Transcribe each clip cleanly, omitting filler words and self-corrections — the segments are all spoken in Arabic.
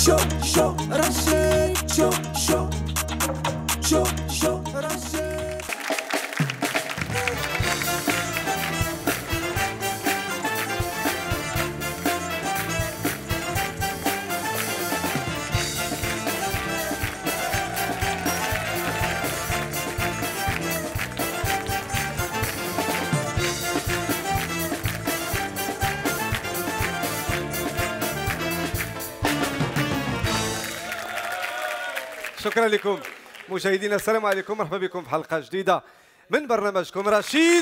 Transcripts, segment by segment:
شو شو رشيد شو شو شو شو رشيد. شكرا لكم مشاهدينا، السلام عليكم، مرحبا بكم في حلقه جديده من برنامجكم رشيد.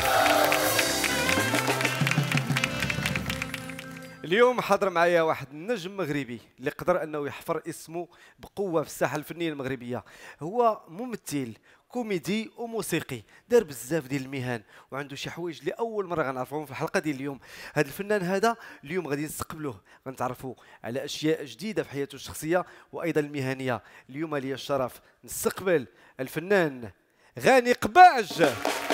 اليوم حضر معايا واحد النجم مغربي اللي قدر انه يحفر اسمه بقوه في الساحه الفنيه المغربيه. هو ممثل كوميدي وموسيقي، دار بزاف ديال المهن وعنده شي حوايج اللي اول مره غنعرفوهم في الحلقه ديال اليوم. هذا الفنان هذا اليوم غادي نستقبلوه، غنتعرفوا على اشياء جديده في حياته الشخصيه وايضا المهنيه. اليوم لي الشرف نستقبل الفنان غاني قباج.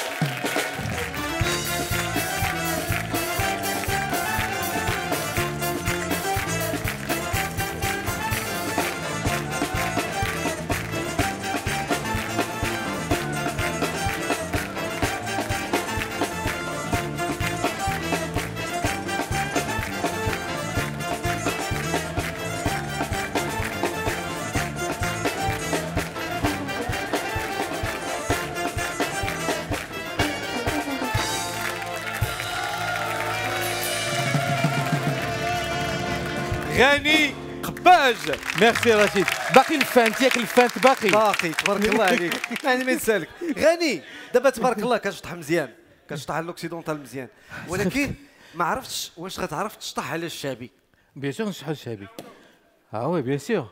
غاني قباج. ميرسي رشيد. باقي الفانت ياك؟ الفانت باقي تبارك الله عليك. يعني ما نسالك غاني، دابا تبارك الله كتشطح مزيان، كتشطح على الاوكسيدونتال مزيان، ولكن ما عرفتش واش غتعرف تشطح على الشعبي. بيان سور نشطح الشعبي. وي بيان سور.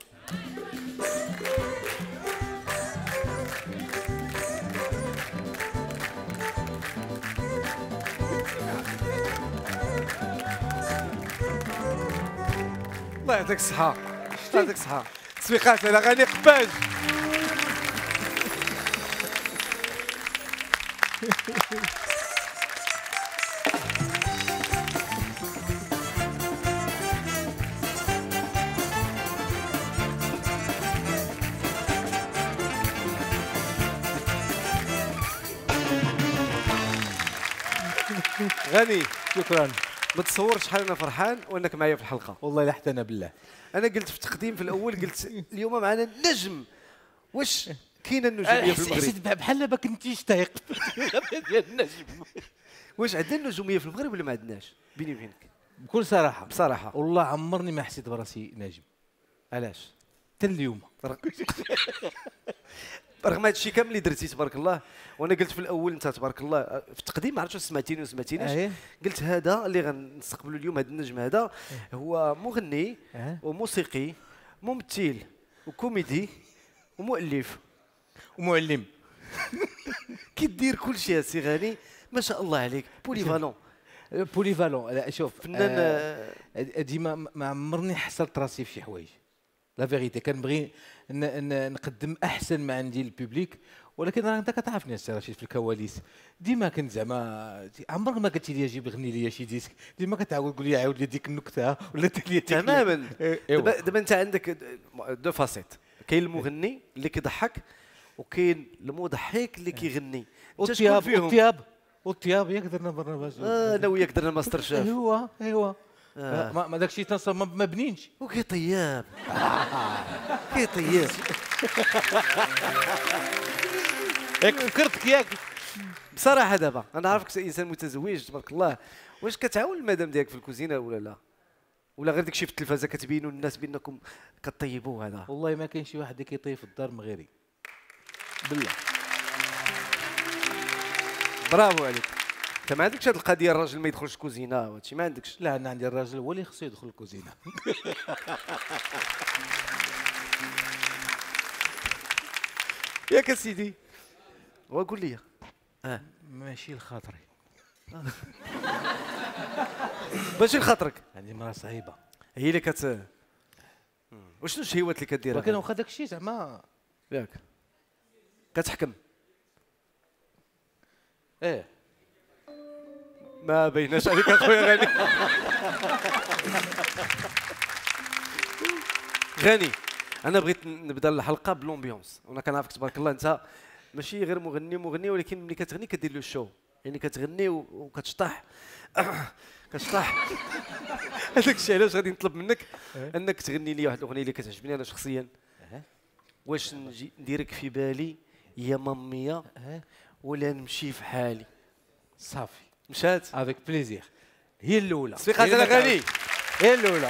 الله يعطيك الصحة، الله يعطيك الصحة. تصفيقات على غاني قباج. غاني شكرا. ما تصورش شحال انا فرحان وانك معايا في الحلقه. والله لا حتى انا بالله. انا قلت في التقديم في الاول، قلت اليوم معنا نجم. واش كاينه النجوميه في المغرب؟ حسيت بحال ما كنتيش تايق ديال النجم. واش عندنا النجوميه في المغرب ولا ما عندناش؟ بيني وبينك بكل صراحه، بصراحه والله عمرني ما حسيت براسي ناجم. علاش؟ حتى اليوم. رغم هذا الشيء كامل اللي درتي تبارك الله. وانا قلت في الاول انت تبارك الله في التقديم، ما عرفتش واش سمعتيني ولا سمعتينيش. قلت هذا اللي غنستقبلوا اليوم، هذا النجم هذا هو مغني وموسيقي، ممثل وكوميدي ومؤلف ومعلم. كيدير كل شيء سي غاني، ما شاء الله عليك. بوليفالون. بوليفالون. لا شوف، فنان. ديما ما عمرني حصلت راسي في شي حوايج. لا فيغيتي كنبغي نقدم احسن ما عندي للبوبليك، ولكن راه انت كتعرفني السي رشيد في الكواليس ديما كنت زعما عمرك ما قلتي لي جيب غني لي شي ديسك، ديما كتعاود تقول لي عاود لي ديك النكته ولا دير تماما. دابا انت عندك دو فاسيت، كاين المغني اللي كيضحك وكاين المضحك اللي كيغني. والطياب ياك درنا برنامج. انا وياك درنا ماستر شيف. ايوا ما داكشي تنصب ما بنينش. وكي طياب. كي طياب. ياك فكرتك ياك. بصراحه دابا انا عارفك انسان متزوج تبارك الله، واش كتعاون المدام ديالك في الكوزينه ولا لا؟ ولا غير داكشي في التلفازه كتبينوا للناس بانكم كطيبوا هذا؟ والله ما كاين شي واحد اللي كيطيب في الدار من غيري بالله. برافو عليك. انت ما عندكش هذه القضيه الراجل ما يدخلش الكوزينه وهادشي، ما عندكش؟ لا انا عندي الراجل هو اللي خصو يدخل الكوزينه. ياك سيدي. وقول لي ماشي لخاطري. ماشي لخاطرك. عندي مراه صعيبه هي اللي وشنو الشهوات اللي كديرها؟ ولكن واخا داك الشيء زعما ياك كتحكم. ما بيناش عليك اخويا غالي. غني، انا بغيت نبدا الحلقه بلومبيونس، وانا كنعرفك تبارك الله انت ماشي غير مغني ولكن ملي كتغني كدير له شو، يعني كتغني وكتشطح كتشطح. هذاك الشيء علاش غادي نطلب منك انك تغني لي واحد الاغنيه اللي كتعجبني انا شخصيا. واش نجي نديرك في بالي يا مامية ولا نمشي في حالي؟ صافي مشات افيك بليزير. هي الاولى تصفيقات الاغاني. هي الاولى.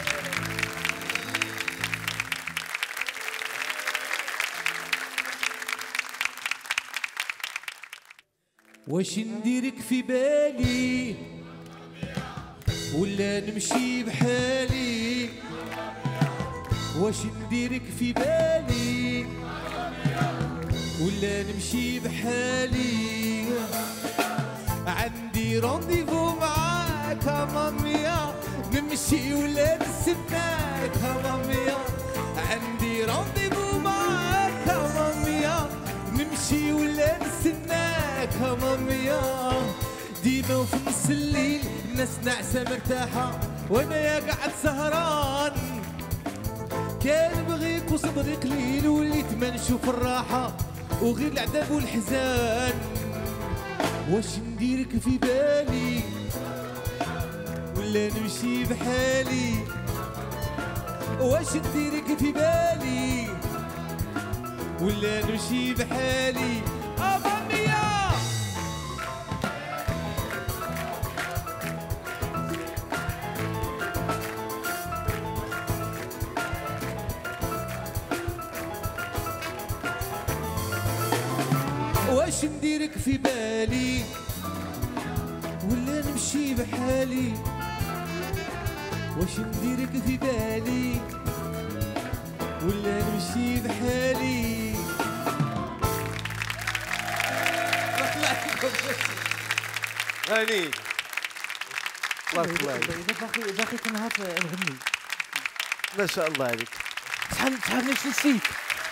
واش نديرك في بالي ولا نمشي بحالي؟ واش نديرك في بالي ولا نمشي بحالي؟ عندي رونديفو معاك مامية، نمشي ولا نستناك مامية. عندي رونديفو معاك مامية، نمشي ولا نستناك مامية. ديما وفي نص الليل الناس ناعسة مرتاحة وانا يا قاعد سهران. كان بغيك وصبري قليل وليت ما نشوف الراحة وغير العذاب والحزان. واش نديرك في بالي ولا نمشي بحالي؟ واش نديرك في بالي ولا نمشي بحالي؟ مامية واش نديرك في بالي ولا نمشي بحالي؟ واش نديرك في بالي ولا نمشي بحالي؟ غني بارك الله عليك. باقي كنعرف نغني. ما شاء الله عليك. شحال نيش نسيت.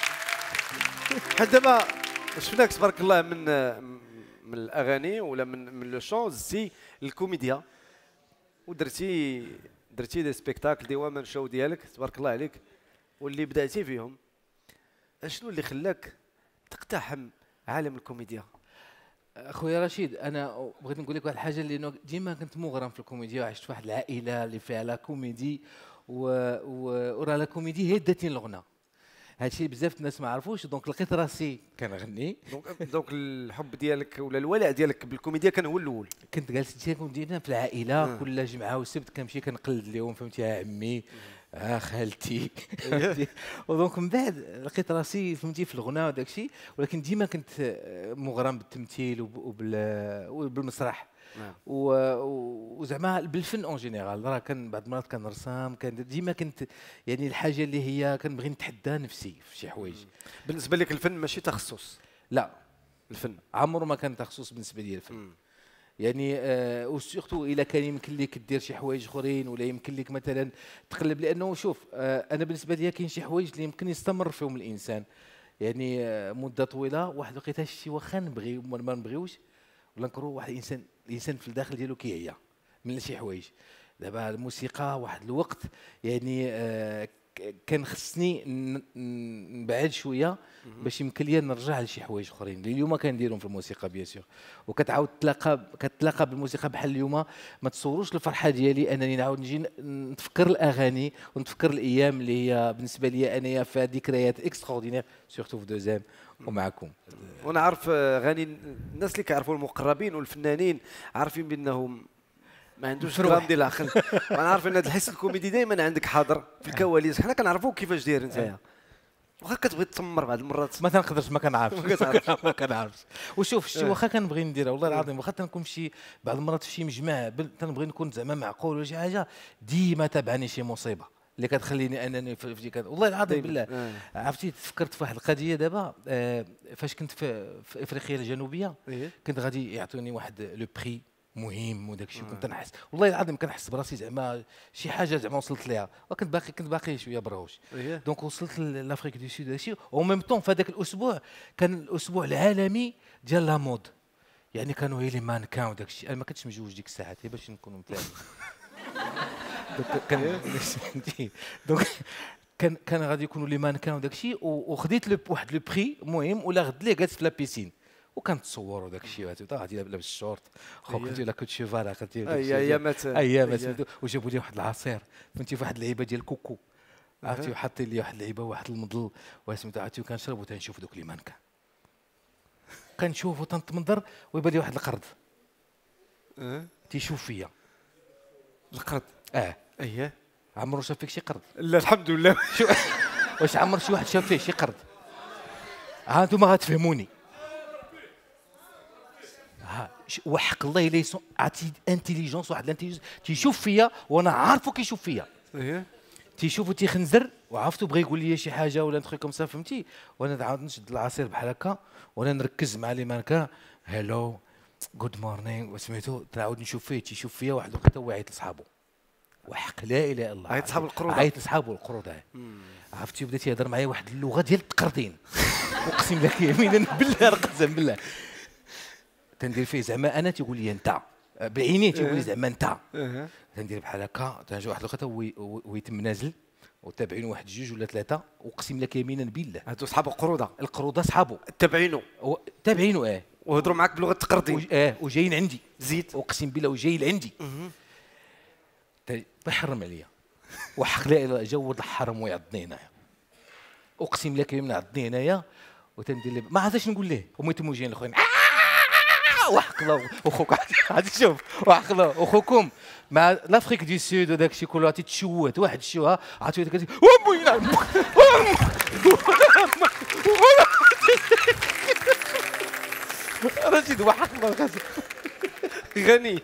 حتى دابا شفناك تبارك الله من الاغاني ولا من لو شون زدتي الكوميديا ودرتي دي سبيكتاكل دي وان شو ديالك تبارك الله عليك واللي بداتي فيهم. شنو اللي خلاك تقتحم عالم الكوميديا؟ اخويا رشيد، انا بغيت نقول لك واحد الحاجه، لانه ديما كنت مغرم في الكوميديا وعشت في واحد العائله اللي فيها لا كوميدي وراه لا كوميدي هي داتني الغنى. هادشي بزاف الناس ما عرفوش، دونك لقيت راسي كنغني. دونك الحب ديالك ولا الولع ديالك بالكوميديا كان هو الاول. كنت جالس ديما في العائله كل جمعه وسبت كنمشي كنقلد لهم، فهمتي، يا عمي خالتي ودونك من بعد لقيت راسي فهمتي في الغناء وداك الشيء، ولكن ديما كنت مغرم بالتمثيل وبالمسرح. وزعما بالفن اون جينيرال. راه كان بعض المرات كنرسم، كان ديما كنت يعني الحاجه اللي هي كنبغي نتحدى نفسي في شي حوايج. بالنسبه لك الفن ماشي تخصص؟ لا، الفن عمره ما كان تخصص بالنسبه لي الفن. يعني وسورتو الا كان يمكن لك دير شي حوايج اخرين ولا يمكن لك مثلا تقلب، لانه شوف انا بالنسبه لي كاين شي حوايج اللي يمكن يستمر فيهم الانسان يعني مده طويله. واحد الوقيته شي واخا نبغي ما نبغيوش ولا نكرهو، واحد الانسان في الداخل ديالو كيعيا من شي حوايج. دابا الموسيقى واحد الوقت يعني كان خصني نبعد شويه باش يمكن لي نرجع لشي حوايج اخرين اللي اليوم كنديرهم في الموسيقى بيان سور. وكتعاود كتلاقى بالموسيقى بحال اليوم. ما تصوروش الفرحه ديالي انني نعاود نجي نتفكر الاغاني ونتفكر الايام اللي هي بالنسبه لي انايا فيها ذكريات اكستراوردينير سورتو في دوزام ومعكم. وانا عارف غاني الناس اللي كيعرفوا المقربين والفنانين عارفين بانهم ما عندوش غرام ديال العقل. انا عارف ان هذا الحس الكوميدي دائما عندك حاضر في الكواليس. حنا كنعرفوك كيفاش داير نتايا، واخا كتبغي تسمر بعض المرات ما تنقدرش، ما كنعرفش ما كنعرفش. وشوف شي واخا كنبغي نديرها والله العظيم، واخا تنكون شي بعض المرات في شي مجمع تنبغي نكون زعما معقول ولا شي حاجه، ديما تابعني شي مصيبه اللي كتخليني انني والله العظيم بالله. عرفتي تفكرت في واحد القضيه دابا فاش كنت في افريقيا الجنوبيه، كنت غادي يعطوني واحد لو بري مهم وداك الشيء. كنت نحس والله العظيم كنحس براسي زعما شي حاجه زعما وصلت ليها، كنت باقي شويه برهوش. دونك وصلت لافريك دو سود داك الشيء. او ميم طون في هذاك الاسبوع كان الاسبوع العالمي ديال لا مود، يعني كانوا هي لي مانكان وداك الشيء. انا ما كنتش مجوج ديك الساعات باش نكونوا مثالين. دونك كان غادي يكونوا لي مانكان وداك الشيء، وخديت واحد لو بري مهم، ولا غد ليه جالس في لا بيسين وكنتصور وداك الشيء، غادي لابس الشورت خوك كنتي لا كنت شيفالا خدتي ايامات وجابوا لي واحد العصير فهمتي، في واحد اللعيبه ديال كوكو عرفتي، وحاطين لي واحد اللعيبه واحد المضل وسميتو عرفتي، وكنشرب وتنشوف دوك لي مانكا، كنشوف وتنتمنظر ويبان لي واحد القرد تيشوف فيا. القرد اييه عمرو شاف فيك شي قرد؟ لا الحمد لله. واش عمر شي واحد شاف فيه شي قرد؟ ها انتم غتفهموني. ها وحق الله الا عرفتي انتيليجونس، واحد الانتيليجونس تيشوف فيا وانا عارفو كيشوف فيا. اييه تيشوف وتيخنزر وعرفتو بغى يقول لي شي حاجه ولا نخي كوم سا فهمتي، وانا عاود نشد العصير بحال هكا وانا نركز مع لي مانكا هلو جود مورنينغ وسميتو، نعاود نشوف فيه تيشوف فيا، واحد الوقت هو عيط لصحابو وحق لا اله الا الله، عيط لصحاب القرود، عيط لصحابو القرود عرفتي، بدا تيهضر معايا واحد اللغه ديال التقردين اقسم لك يمينا بالله قسم بالله، تندير فيه زعما انا تيقول لي انت بعينيه تيقول لي زعما انت، تندير بحال هكا تنجي واحد الوقت ويتم نازل وتابعين واحد جوج ولا ثلاثه، اقسم لك يمينا بالله هادو صحاب القروده صحابو تابعينو وهضروا معاك بلغه التقردين وجايين عندي زيد، اقسم بالله وجاي لعندي تحرم عليا وحق لا اله الا الله، جا ولد الحرم ويعضني هنايا، اقسم لك يمين عضني هنايا وتندير لي ما عرفتش نقول ليه، هما يتموا جايين الاخوين وحق الله وخوك عاد شوف وحق الله وخوكم مع لافريك دي سود وداك الشيء كله تتشوت واحد الشوها عرفتي داك رشيد وحق الله غني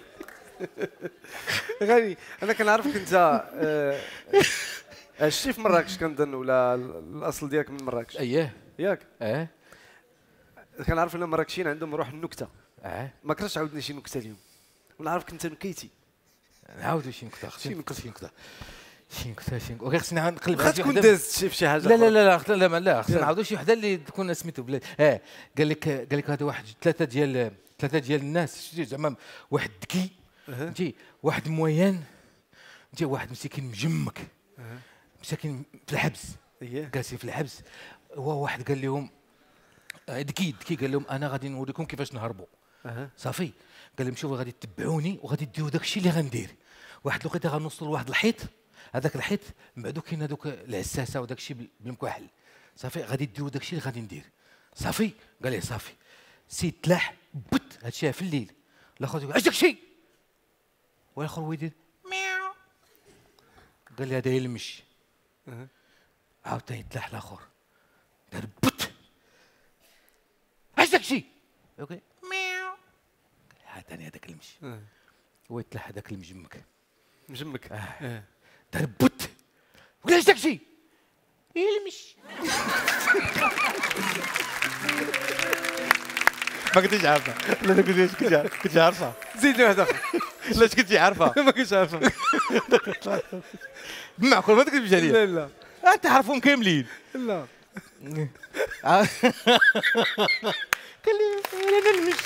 غني. انا كنعرفك انت عشتي في مراكش كنظن، ولا الاصل ديالك من مراكش؟ اييه ياك كنعرف ان المراكشيين عندهم روح النكته. ما كرهتش عاودني شي نكته اليوم، ونعرفك انت نكيتي. نعاودوا شي نكته شي نكته وخصني نقلب على تكون دازت في شي حاجه. لا خصنا نعاودوا شي وحده اللي تكون سميتو بلا قال لك هذا واحد ثلاثه ديال الناس زعما واحد ذكي فهمتي، واحد موين فهمتي، واحد مسكين مجمك مساكين في الحبس جالسين في الحبس، هو واحد قال لهم ذكي قال لهم انا غادي نوريكم كيفاش نهربوا. صافي قال لهم شوفوا غادي تتبعوني وغادي ديروا داك الشيء اللي غندير. واحد الوقيته غنوصلوا لواحد الحيط، هذاك الحيط من بعدو كاين هذوك العساسه وداك الشيء بالمكحل. صافي غادي ديروا داك الشيء اللي غادي ندير. صافي قال ليه صافي سيد تلاح بت هادشي في الليل. الاخر يقول اش داك الشيء؟ والاخر هو يدير مياو، قال لي هذا يلمش. عاوتاني تلاح الاخر دار بت اش داك الشيء؟ اوكي مياو، عاوتاني هذاك المشي هو يتلاح هذاك المجمك دار بت ولا اش داك الشيء؟ يلمش. ما كنتيش عارفه؟ لا كنت عارفه. زيد هذا لا كنتي عارفه؟ ما كنتش عارفه. معقول ما تكذبش عليا؟ لا انت عارفهم كاملين. لا قال لي انا نلمش.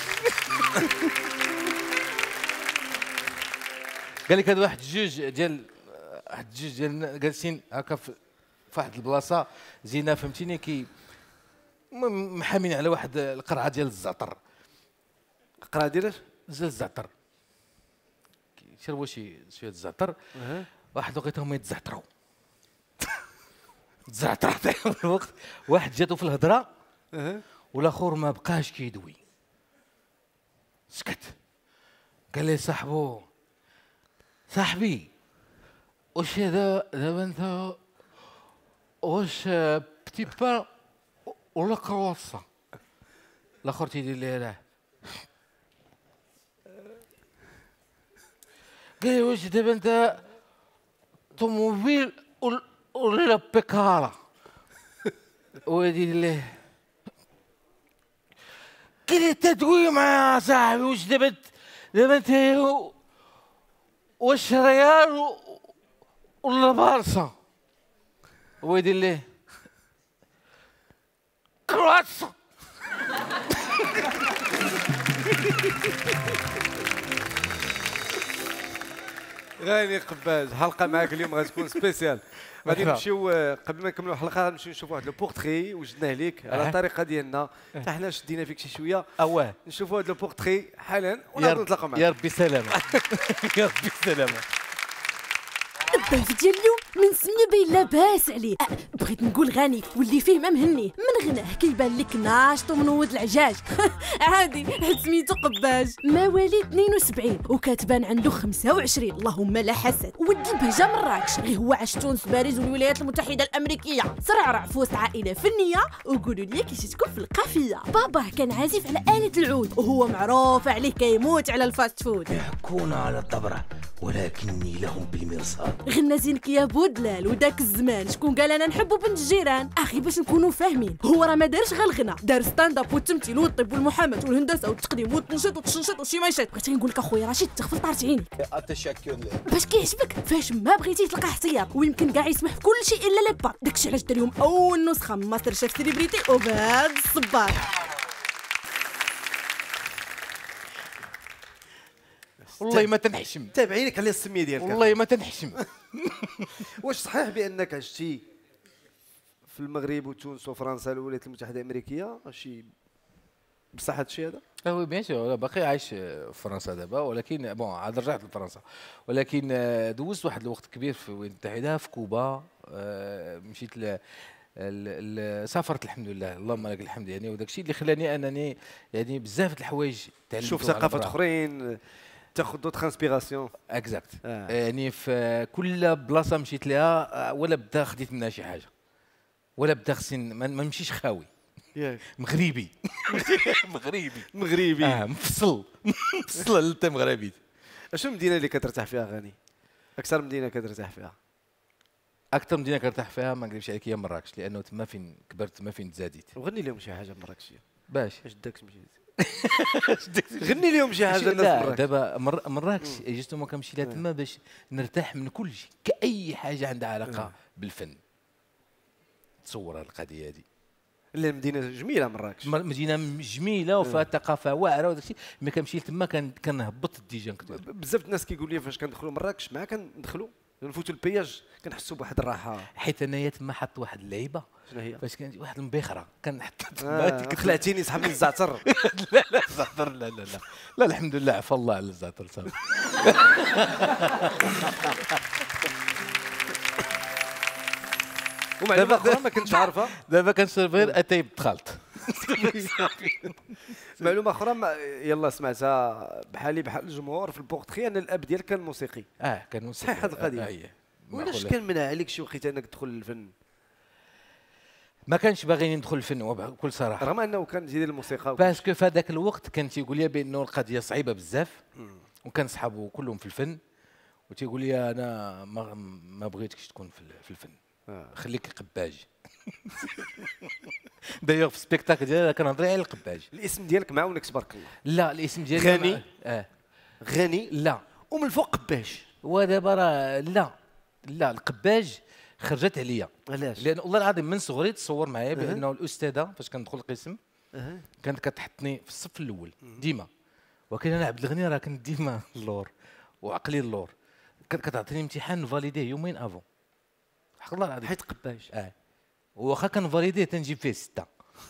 قال لك هذا واحد جوج ديال جالسين هكا في واحد البلاصه زينه فهمتيني، كي محامين على واحد القرعه ديال الزعتر. القرعه ديال الزعتر كيشربوا شويه الزعتر. واحد الوقيته هما يتزعتروا الوقت واحد جاتو في الهضره والاخر ما بقاش كيدوي سكت. قال لي صاحبي واش دابا انت واش بتي با ولا كرواسون؟ الاخر تيدير لي لا. قال لي واش دابا انت طوموبيل ولا بيكارا؟ ويدير ليه قال لي تدوي معايا صاحبي واش دابا انت واش ريال ولا بارسا؟ ويدير ليه كرواسون. غاني قباج حلقه معاك اليوم غتكون سبيسيال. غادي نمشيو قبل ما نكملوا الحلقه نمشيو نشوفوا واحد لو بورتري وجدناه ليك على الطريقه ديالنا حتى حنا شدينا فيك شي شويه. نشوفوا هذا لو بورتري حالا ونعاودوا نتلاقاو معاك. يا ربي سلامه. يا ربي سلامه. الضيف ديال اليوم من سميه باين لاباس عليه. بغيت نقول غني واللي فيه ما مهنيه من غناه كيبان لك ناشط ومنوض العجاج. عادي حيت سميتو قباج. مواليد 72 وكتبان عنده 25. اللهم لا حسد. ولد البهجه مراكش غير هو عاش تونس باريس والولايات المتحده الامريكيه. صرعرع في وسط عائله فنيه وقولوا لي كي جيتكم في القافيه. باباه كان عازف على آلة العود وهو معروف عليه كيموت على الفاست فود. يحكون على الطبرة ولكني لهم بالمرصاد. غنى زينك يا بودلال وداك الزمان شكون قال انا نحبو بنت الجيران. اخي باش نكونوا فاهمين هو راه ما دارش غير الغنى، دار ستاند اب والتمثيل والطب والمحاماه والهندسه والتقديم والتنشيط والتشنشيط وشي مايشات. بغيت نقول لك اخويا رشيد تغفل طارت عينيك. التشكر باش كيعجبك فاش ما بغيتي تلقاه احتياط ويمكن كاع يسمح في كل شيء الا لي با. داكشي علاش دار اليوم اول نسخه من ماستر شيف سيليبريتي وبهاد الصباط. والله ما تنحشم. تابعينك على السميه ديالك. والله ما تنحشم. واش صحيح بانك عشتي في المغرب وتونس وفرنسا والولايات المتحده الامريكيه؟ شي بصح هذا الشيء هذا؟ وي بيان سور باقي عايش في فرنسا دابا، ولكن بون عاد رجعت لفرنسا، ولكن دوزت واحد الوقت كبير في الولايات المتحده في كوبا. مشيت سافرت الحمد لله اللهم لك الحمد يعني، وداك الشيء اللي خلاني انني يعني بزاف د الحوايج تعلمت. شوف ثقافات اخرين تاخذ دوت انسبيراسيون. اكزاكت. يعني في كل بلاصه مشيت لها ولا بدا خديت منها شي حاجه، ولا بدا خصني ما نمشيش خاوي. ياك مغربي. مغربي مفصل. مفصل انت مغربي. اشنو المدينه اللي كترتاح فيها غاني؟ اكثر مدينه كترتاح فيها؟ اكثر مدينه كنرتاح فيها ما نكذبش عليك هي مراكش، لانه تما فين كبرت تما فين تزاديت. وغني لهم شي حاجه مراكشيه باش اش داك تمشي. غني لهم شي حاجه الناس لا مراكش. دابا مراكش جوستومون كنمشي لها تما باش نرتاح من كل شيء، كاي حاجه عندها علاقه بالفن. تصور القضيه هذه. لا المدينه جميله مراكش، مدينه جميله وفيها ثقافه واعره وداك الشيء. ملي كنمشي تما كنهبط ديجا نكتب. بزاف الناس كيقول لي فاش كندخلوا مراكش مع كندخلوا نفوتوا البياج كنحسوا بواحد الراحه. حيت انايا تما حط واحد اللعيبه. شنو هي؟ فاش كانت واحد المبيخره كنحط تما. خلعتيني سحبني الزعتر. لا الزعتر لا الحمد لله عفا الله على الزعتر صافي. ومعلومه اخرى ما كنتش عارفها. دابا كنشرب غير اتاي بالخلط. معلومه اخرى يلا سمعتها بحالي بحال الجمهور في البورتري ان الاب ديالك كان موسيقي. كان موسيقي. صحيح هذه القضيه؟ ولاش كان منع عليك شي وقيته انك تدخل للفن؟ ما كانش باغي ندخل الفن بكل صراحه، رغم انه كان يدير الموسيقى. باسكو في هذاك الوقت كان تيقول لي بانه القضيه صعيبه بزاف، وكان صحابو كلهم في الفن، وتيقول لي انا ما بغيتكش تكون في الفن. خليك قباج. دايوغ في سبيكتاكل ديالي كنهضر على القباج. الاسم ديالك معاونك تبارك الله. لا الاسم ديالي غني. غني لا، ومن الفوق قباج. ودابا راه لا القباج خرجت عليا. علاش؟ لان والله العظيم من صغري تصور معايا بانه الاستاذه فاش كندخل القسم كانت كتحطني في الصف الاول ديما، ولكن انا عبد الغني راه كنت ديما اللور وعقلي اللور. كتعطيني امتحان نفاليديه يومين افون، حق الله العظيم حيت قباج. واخا كنفاليديه تنجيب فيه 6.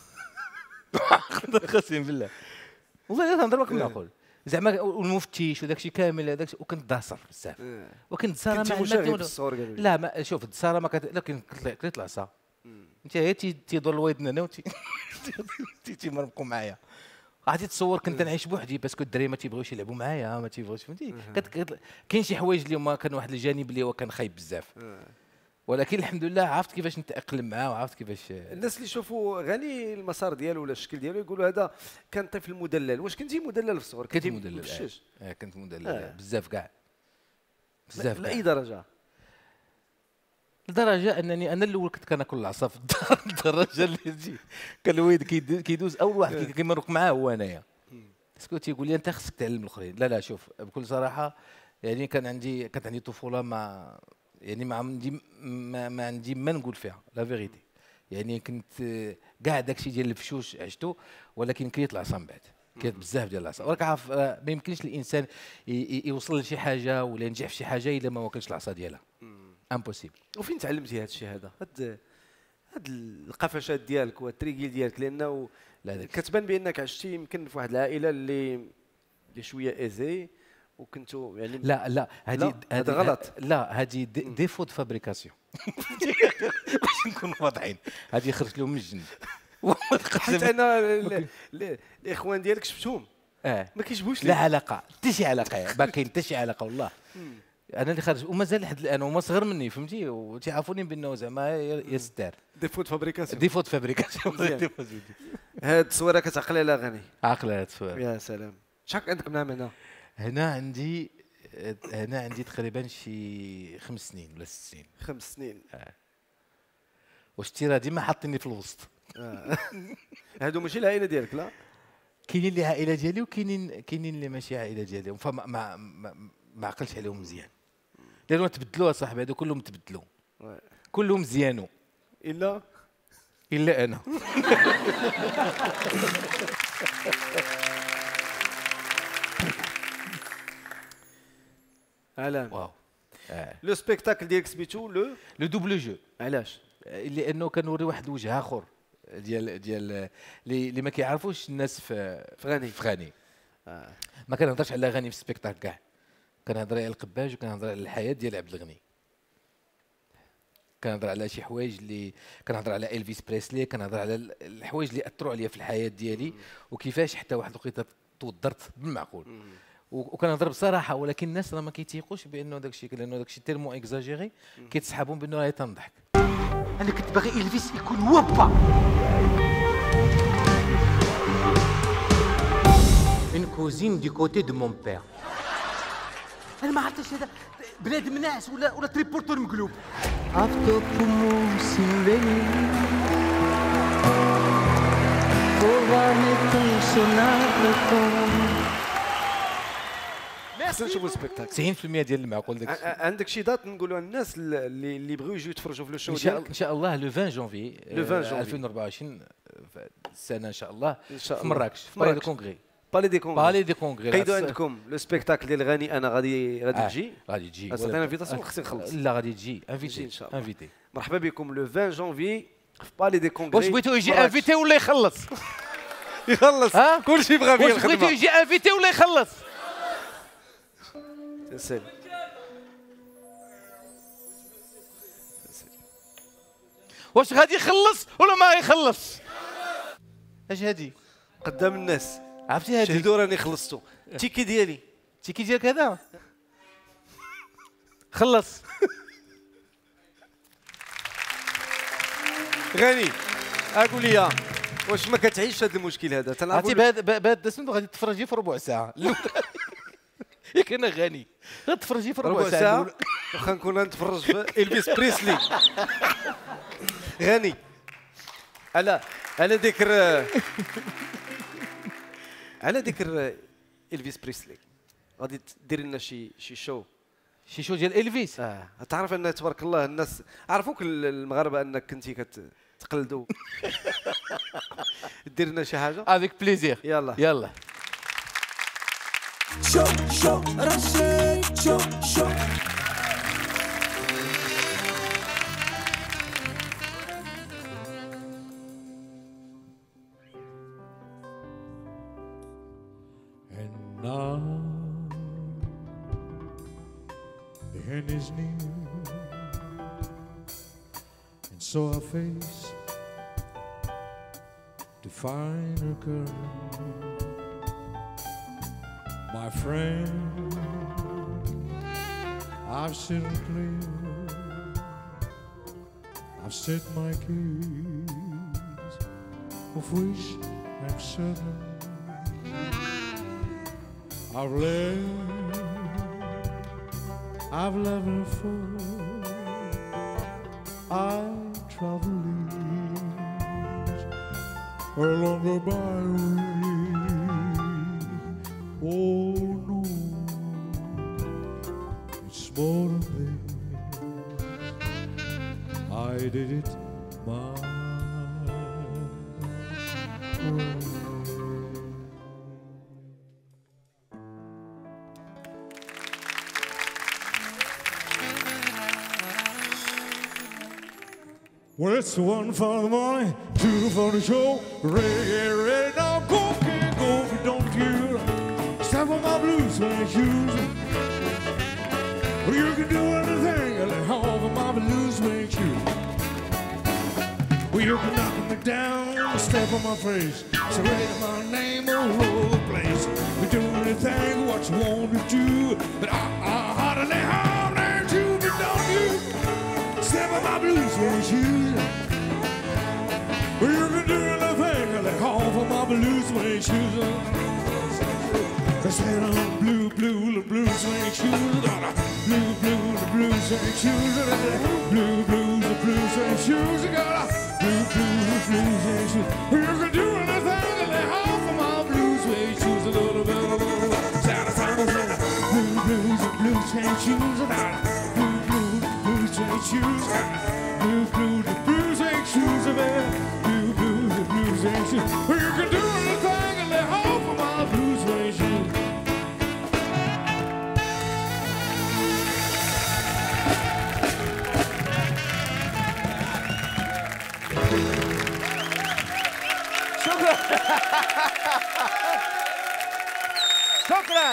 قسم بالله والله لا نهضر لك نقول زعما والمفتش وداك الشيء كامل هذاك، وكنت داصر بزاف. وكنت دساره مع المادة. لا ما شوف الدساره ما لكن كنت العصا. انت هي تيدور الويد هنا تيمرمقوا معايا. عادي تصور كنت نعيش بوحدي باسكو الدراري ما تيبغيوش يلعبوا معايا، ما تيبغيوش فهمتي. كاين شي حوايج اللي هما كان واحد الجانب اللي هو كان خايب بزاف، ولكن الحمد لله عرفت كيفاش نتاقلم معاه وعرفت كيفاش. الناس اللي يشوفوا غني المسار ديالو ولا الشكل ديالو يقولوا هذا كان طفل مدلل. واش كنتي مدلل في الصغر؟ كنت مدلل. كنت مدلل بزاف كاع بزاف. لاي درجه؟ لدرجه انني انا الاول كنت كناكل العصا في الدار. الدرجه اللي كان الوالد كيدوز اول واحد كيمرق معاه هو انايا. باسكو تيقول لي انت خصك تعلم الاخرين. لا شوف بكل صراحه يعني كانت عندي طفوله يعني ما عندي ما نقول فيها لا فيغيتي. يعني كنت كاع داكشي ديال الفشوش عشتو، ولكن كريت العصا من بعد. كاين بزاف ديال العصا، وراك عارف ما يمكنش الانسان يوصل لشي حاجه ولا ينجح في شي حاجه الا ما واكلش العصا ديالها. امبوسيبل. وفين تعلمتي هذا الشيء هذا؟ هاد القفشات ديالك والتريكيل ديالك، لانه كتبان بانك عشتي يمكن في واحد العائله اللي شويه ايزي وكنتوا يعني لا هذا غلط. لا هذه ديفو دو فابريكاسيون باش نكونوا واضحين، هذه خرجت لهم من الجن. حيت انا الاخوان ديالك شفتهم ما كيشبهوش لا علاقه، حتى شي علاقه، ما كاين حتى شي علاقه والله. انا اللي خارج ومازال لحد الان هما صغر مني فهمتي، وتعرفوني بانه زعما يا ستار ديفو دو فابريكاسيون. ديفو دو فابريكاسيون. هاد التصويره كتعقل على غني. عاقله هاد التصويره. يا سلام. شحال عندك من عام هنا؟ هنا عندي تقريبا شي 5 سنين ولا 6 سنين. 5 سنين. واش تيرا ديما حاطيني في الوسط. هادو ماشي العائله ديالك لا؟ كاينين اللي عائله ديالي وكاينين اللي ماشي عائله ديالهم، فما ما عقلتش عليهم مزيان، لانه تبدلوا صاحبي، هادو كلهم تبدلوا كلهم مزيانوا الا انا. علام. واو. لو سبيكتاكل ديالك سميتو لو دوبل جو. علاش؟ لانه كنوري واحد الوجه اخر ديال اللي ما كيعرفوش الناس في غني. ما كنهضرش على غني في السبيكتاكل كاع، كنهضر على القباج وكنهضر على الحياه ديال عبد الغني، كنهضر على شي حوايج اللي كنهضر على إلفيس بريسلي، كنهضر على الحوايج اللي اثروا عليا في الحياه ديالي وكيفاش حتى واحد الوقيته توضرت بالمعقول. وكنهضر بصراحه، ولكن الناس راه ما كيتيقوش بانه داك الشيء، لانه داك الشيء تيرمون اكزاجيري كيتسحبون بانه راه تنضحك. انا كنت باغي إلفيس يكون هو با. une cousine du côté de mon père. انا ما عرفتش هذا بنادم ناعس ولا تريبورتور مقلوب. عفتو كومو سيمبلي خصنا نشوفوا السبيكتاكل. 90% ديال المعقول داك الشيء. عندك شي دات نقولوا الناس اللي بغيو يجيو يتفرجوا في لو شو ان شاء الله لو 20 جونفي 2024 السنه ان شاء الله في مراكش في بالي دي كونغري. قيدوا عندكم لو سبيكتاكل ديال غني. انا غادي تجي عطينا انفيتاسيون خصني نخلص. لا غادي تجي انفيتي. مرحبا بكم لو 20 جونفي في بالي دي كونغري. واش بغيتو يجي انفيتي ولا يخلص؟ يخلص كلشي بغا فيه الخدمه. واش بغيتو يجي انفيتي ولا يخلص؟ سير. واش غادي يخلص ولا ما يخلص؟ اش هادي قدام الناس عرفتي هادي؟ شهدوا راني خلصتو. التيكي ديالي ديالك هذا خلص. غني اقول لي واش ما كتعيش هذا المشكل هذا؟ عرفتي بهذا السنه غادي تفرجي في ربع ساعه. ياك انا غني غتفرجي في ربع ساعه. واخا نكون نتفرج في إلفيس بريسلي. غني على ذكر إلفيس بريسلي غادي دير لنا شي شو ديال إلفيس. تعرف ان تبارك الله الناس عرفوك المغاربه انك كنتي كتقلدوا. دير لنا شي حاجه افيك بليزير. يلا شو رشيد شو And now the end is near, and so I face the final curtain. My friend, I've seen clear, I've set my case, of which I'm certain. I've loved her for I travel along the byway. Oh no, it's more than this. I did it my way. Well, it's one for the money, two for the show. Ready, ready, now go, can't go if you don't you. Step on my blue suede shoes. Well, you can do anything, let off of my blue suede shoes. Well, you can knock me down, step on my face, say right my name all over the place. We do anything what you want to do, but I hardly harm there too, but don't you step on my blue suede shoes. Well, you can do anything, let off of my blue suede shoes. I said on blue suede shoes, blue suede shoes, blue suede shoes, I got blue suede shoes. You can do anything and lay off of my blue suede shoes a little bit. Sound blue suede shoes, I got blue suede shoes, blue suede shoes, blue suede shoes. You can do anything and lay off of my blue suede shoes. شكرا.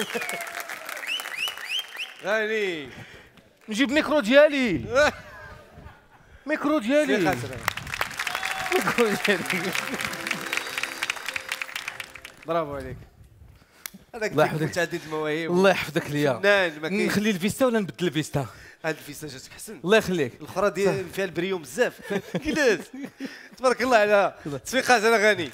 غني نجيب ميكرو ديالي. ميكرو ديالي. ميكرو ديالي. برافو عليك. هذاك الله يحفظك. متعدد المواهب. الله يحفظك ليا. فنان ما كاينش. نخلي الفيستا ولا نبدل الفيستا؟ هاد الفيسا جاتك حسن. الله يخليك. الاخرى ديال فيها البريوم بزاف. جلس. تبارك الله على تصفيقات انا غني.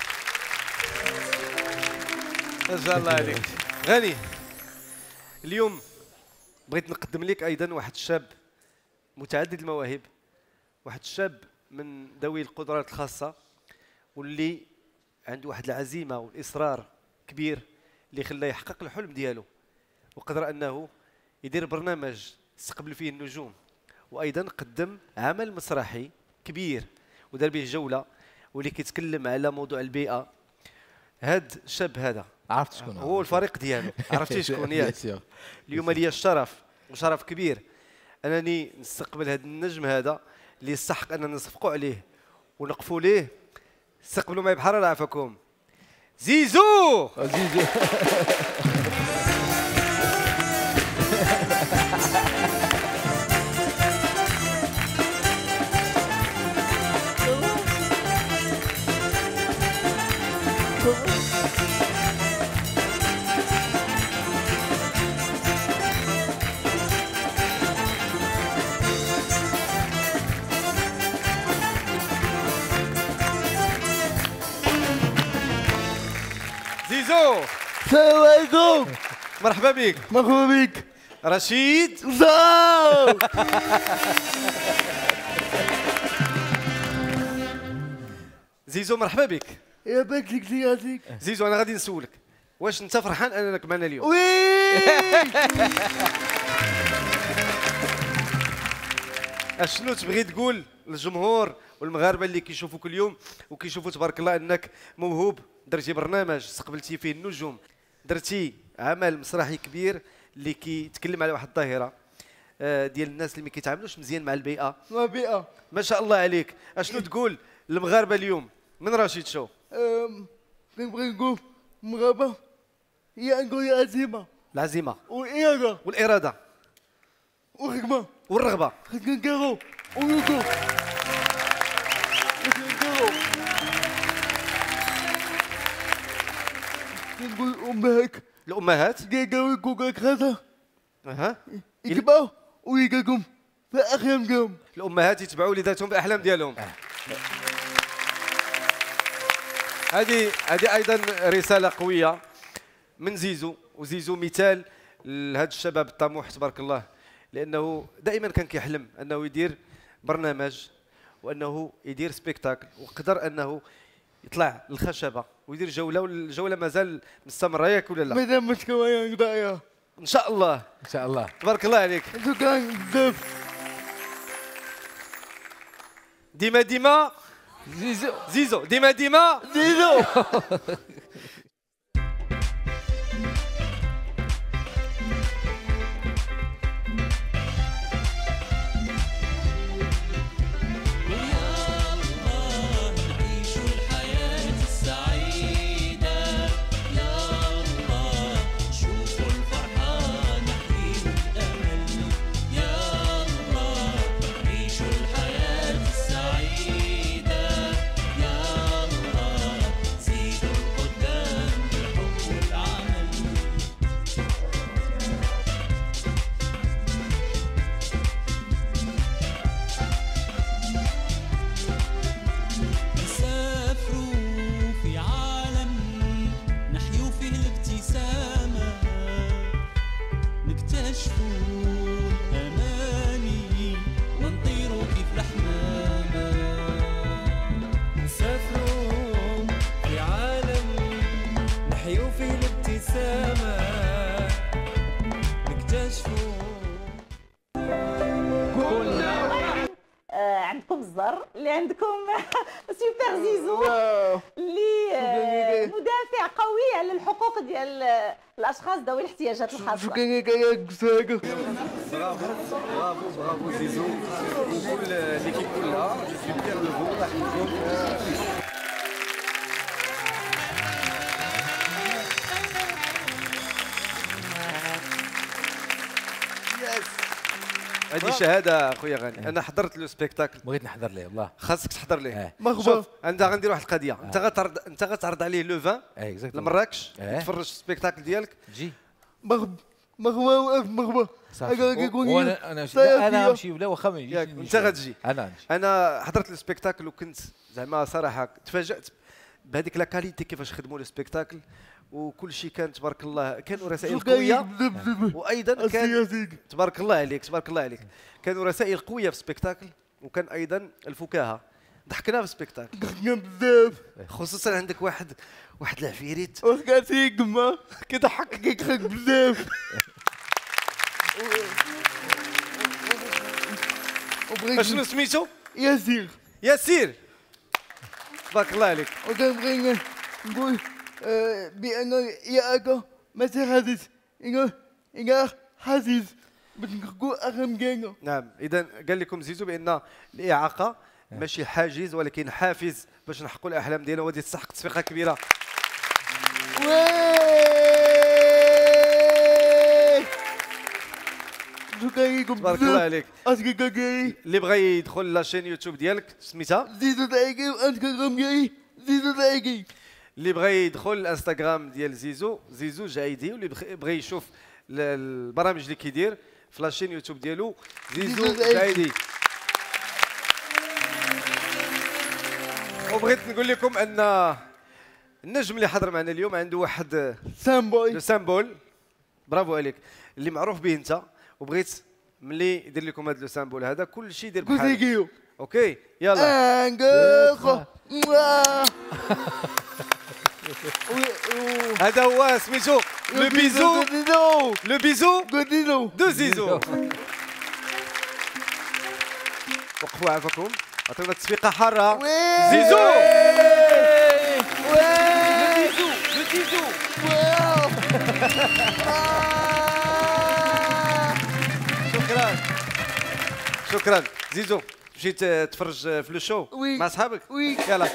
ما شاء الله عليك. غني. اليوم بغيت نقدم لك ايضا واحد الشاب متعدد المواهب، واحد الشاب من ذوي القدرات الخاصه واللي عنده واحد العزيمه والاصرار كبير اللي خلاه يحقق الحلم ديالو، وقدر انه يدير برنامج استقبل فيه النجوم، وايضا قدم عمل مسرحي كبير ودار به جوله واللي كيتكلم على موضوع البيئه. هاد الشاب هذا عرفت شكون هو الفريق ديالو. عرفتي شكون ياك؟ اليوم لي الشرف وشرف كبير انني نستقبل هذا النجم هذا اللي يستحق اننا نصفقوا عليه ونقفوا ليه. استقبلوا معي بحرارة عفاكم زيزو. زيزو. زيزو السلام عليكم. مرحبا بك. مرحبا بك. رشيد زاو. زيزو مرحبا بك. يا باك سياسيك. زيزو انا غادي نسولك واش انت فرحان انك معنا اليوم؟ وي. اشنو تبغي تقول للجمهور والمغاربه اللي كيشوفوك اليوم وكيشوفوا تبارك الله انك موهوب، درتي برنامج استقبلتي فيه النجوم، درتي عمل مسرحي كبير اللي كيتكلم على واحد الظاهره ديال الناس اللي ما كيتعاملوش مزيان مع البيئه. ما بيئة. ما شاء الله عليك. اشنو تقول للمغاربه اليوم من رشيد شو؟ كنبغي نقول مغاربة هي عندهم العزيمة العزيمه والإرادة والاراده والرغبة. والرغبه. خصنا نديرو ونوصلو. خصنا نديرو. كنقول أمهات الامهات كيديرو يكونوا كراسة اها يتبعوا ويلقاكم في الأحلام ديالهم. الامهات يتبعوا وليداتهم في الاحلام ديالهم. هذه ايضا رساله قويه من زيزو، وزيزو مثال لهذا الشباب الطموح تبارك الله، لانه دائما كان كيحلم انه يدير برنامج وانه يدير سبيكتاكل، وقدر انه يطلع للخشبه ويدير جوله، والجوله مازال مستمره ياك ولا لا؟ مازال مشكوى نضايع. ان شاء الله. ان شاء الله. تبارك الله عليك. شكرا بزاف. ديما زيزو. زيزو ديما زيزو. عندكم سوبر زيزو اللي مدافع قوي على الحقوق ديال الاشخاص ذوي الاحتياجات الخاصه. شكرا لك ساكا. برافو برافو برافو زيزو وكل ليكيب كلها جو سوي فيير دو فو نحييكم. هذه شهاده اخويا غاني. انا حضرت لو سبيكتاكل، بغيت نحضر ليه والله. خاصك تحضر ليه. مرحبا. شوف انت غندير واحد القضيه، انت غتعرض عليه لو 20 لمراكش تفرج السبيكتاكل ديالك تجي مرحبا. انا نمشي ولا واخا ما يجيش انت غتجي. انا حضرت السبيكتاكل وكنت زعما صراحه تفاجات بهذيك لا كاليتي كيفاش خدموا السبيكتاكل، وكل شيء كان تبارك الله. كانوا رسائل قويه وايضا كان تبارك الله عليك تبارك الله عليك كانوا رسائل قويه في السبيكتاكل، وكان ايضا الفكاهه. ضحكنا في السبيكتاكل بزاف، خصوصا عندك واحد العفيريت وسكاتي كما كيضحك كيضحك بزاف. شنو سميتو؟ ياسير. ياسير تبارك الله عليك. وكنبغي نقول بأن الإعاقة ماشي حديث، إنها حديث باش نقول أهم كلمة. نعم، إذا قال لكم زيزو بأن الإعاقة ماشي حاجز ولكن حافز باش نحققوا الأحلام ديالنا، وهذه تستحق تصفيقة كبيرة. شكرا لكم تبارك الله عليك. أصدقاء ديالي اللي بغى يدخل لاشين يوتيوب ديالك سميتها زيزو العيقي، وانستغرام ديالي زيزو العيقي. اللي بغى يدخل الانستغرام ديال زيزو جايدي، واللي بغى يشوف البرامج اللي كيدير في لاشين يوتيوب ديالو زيزو جايدي. وبغيت نقول لكم ان النجم اللي حضر معنا اليوم عنده واحد سامبول برافو عليك اللي معروف به انت، وبغيت ملي يدير لكم هذا لو سامبول هذا كل شيء يدير بحال. اوكي يلا. هذا هو سميتو لو بيزو دو زيزو. وقفوا عافاكم، عطيونا تصفيقه حاره. زيزو شكرا زيزو. مشيت تفرج في لو شو مع صحابك؟ يلا.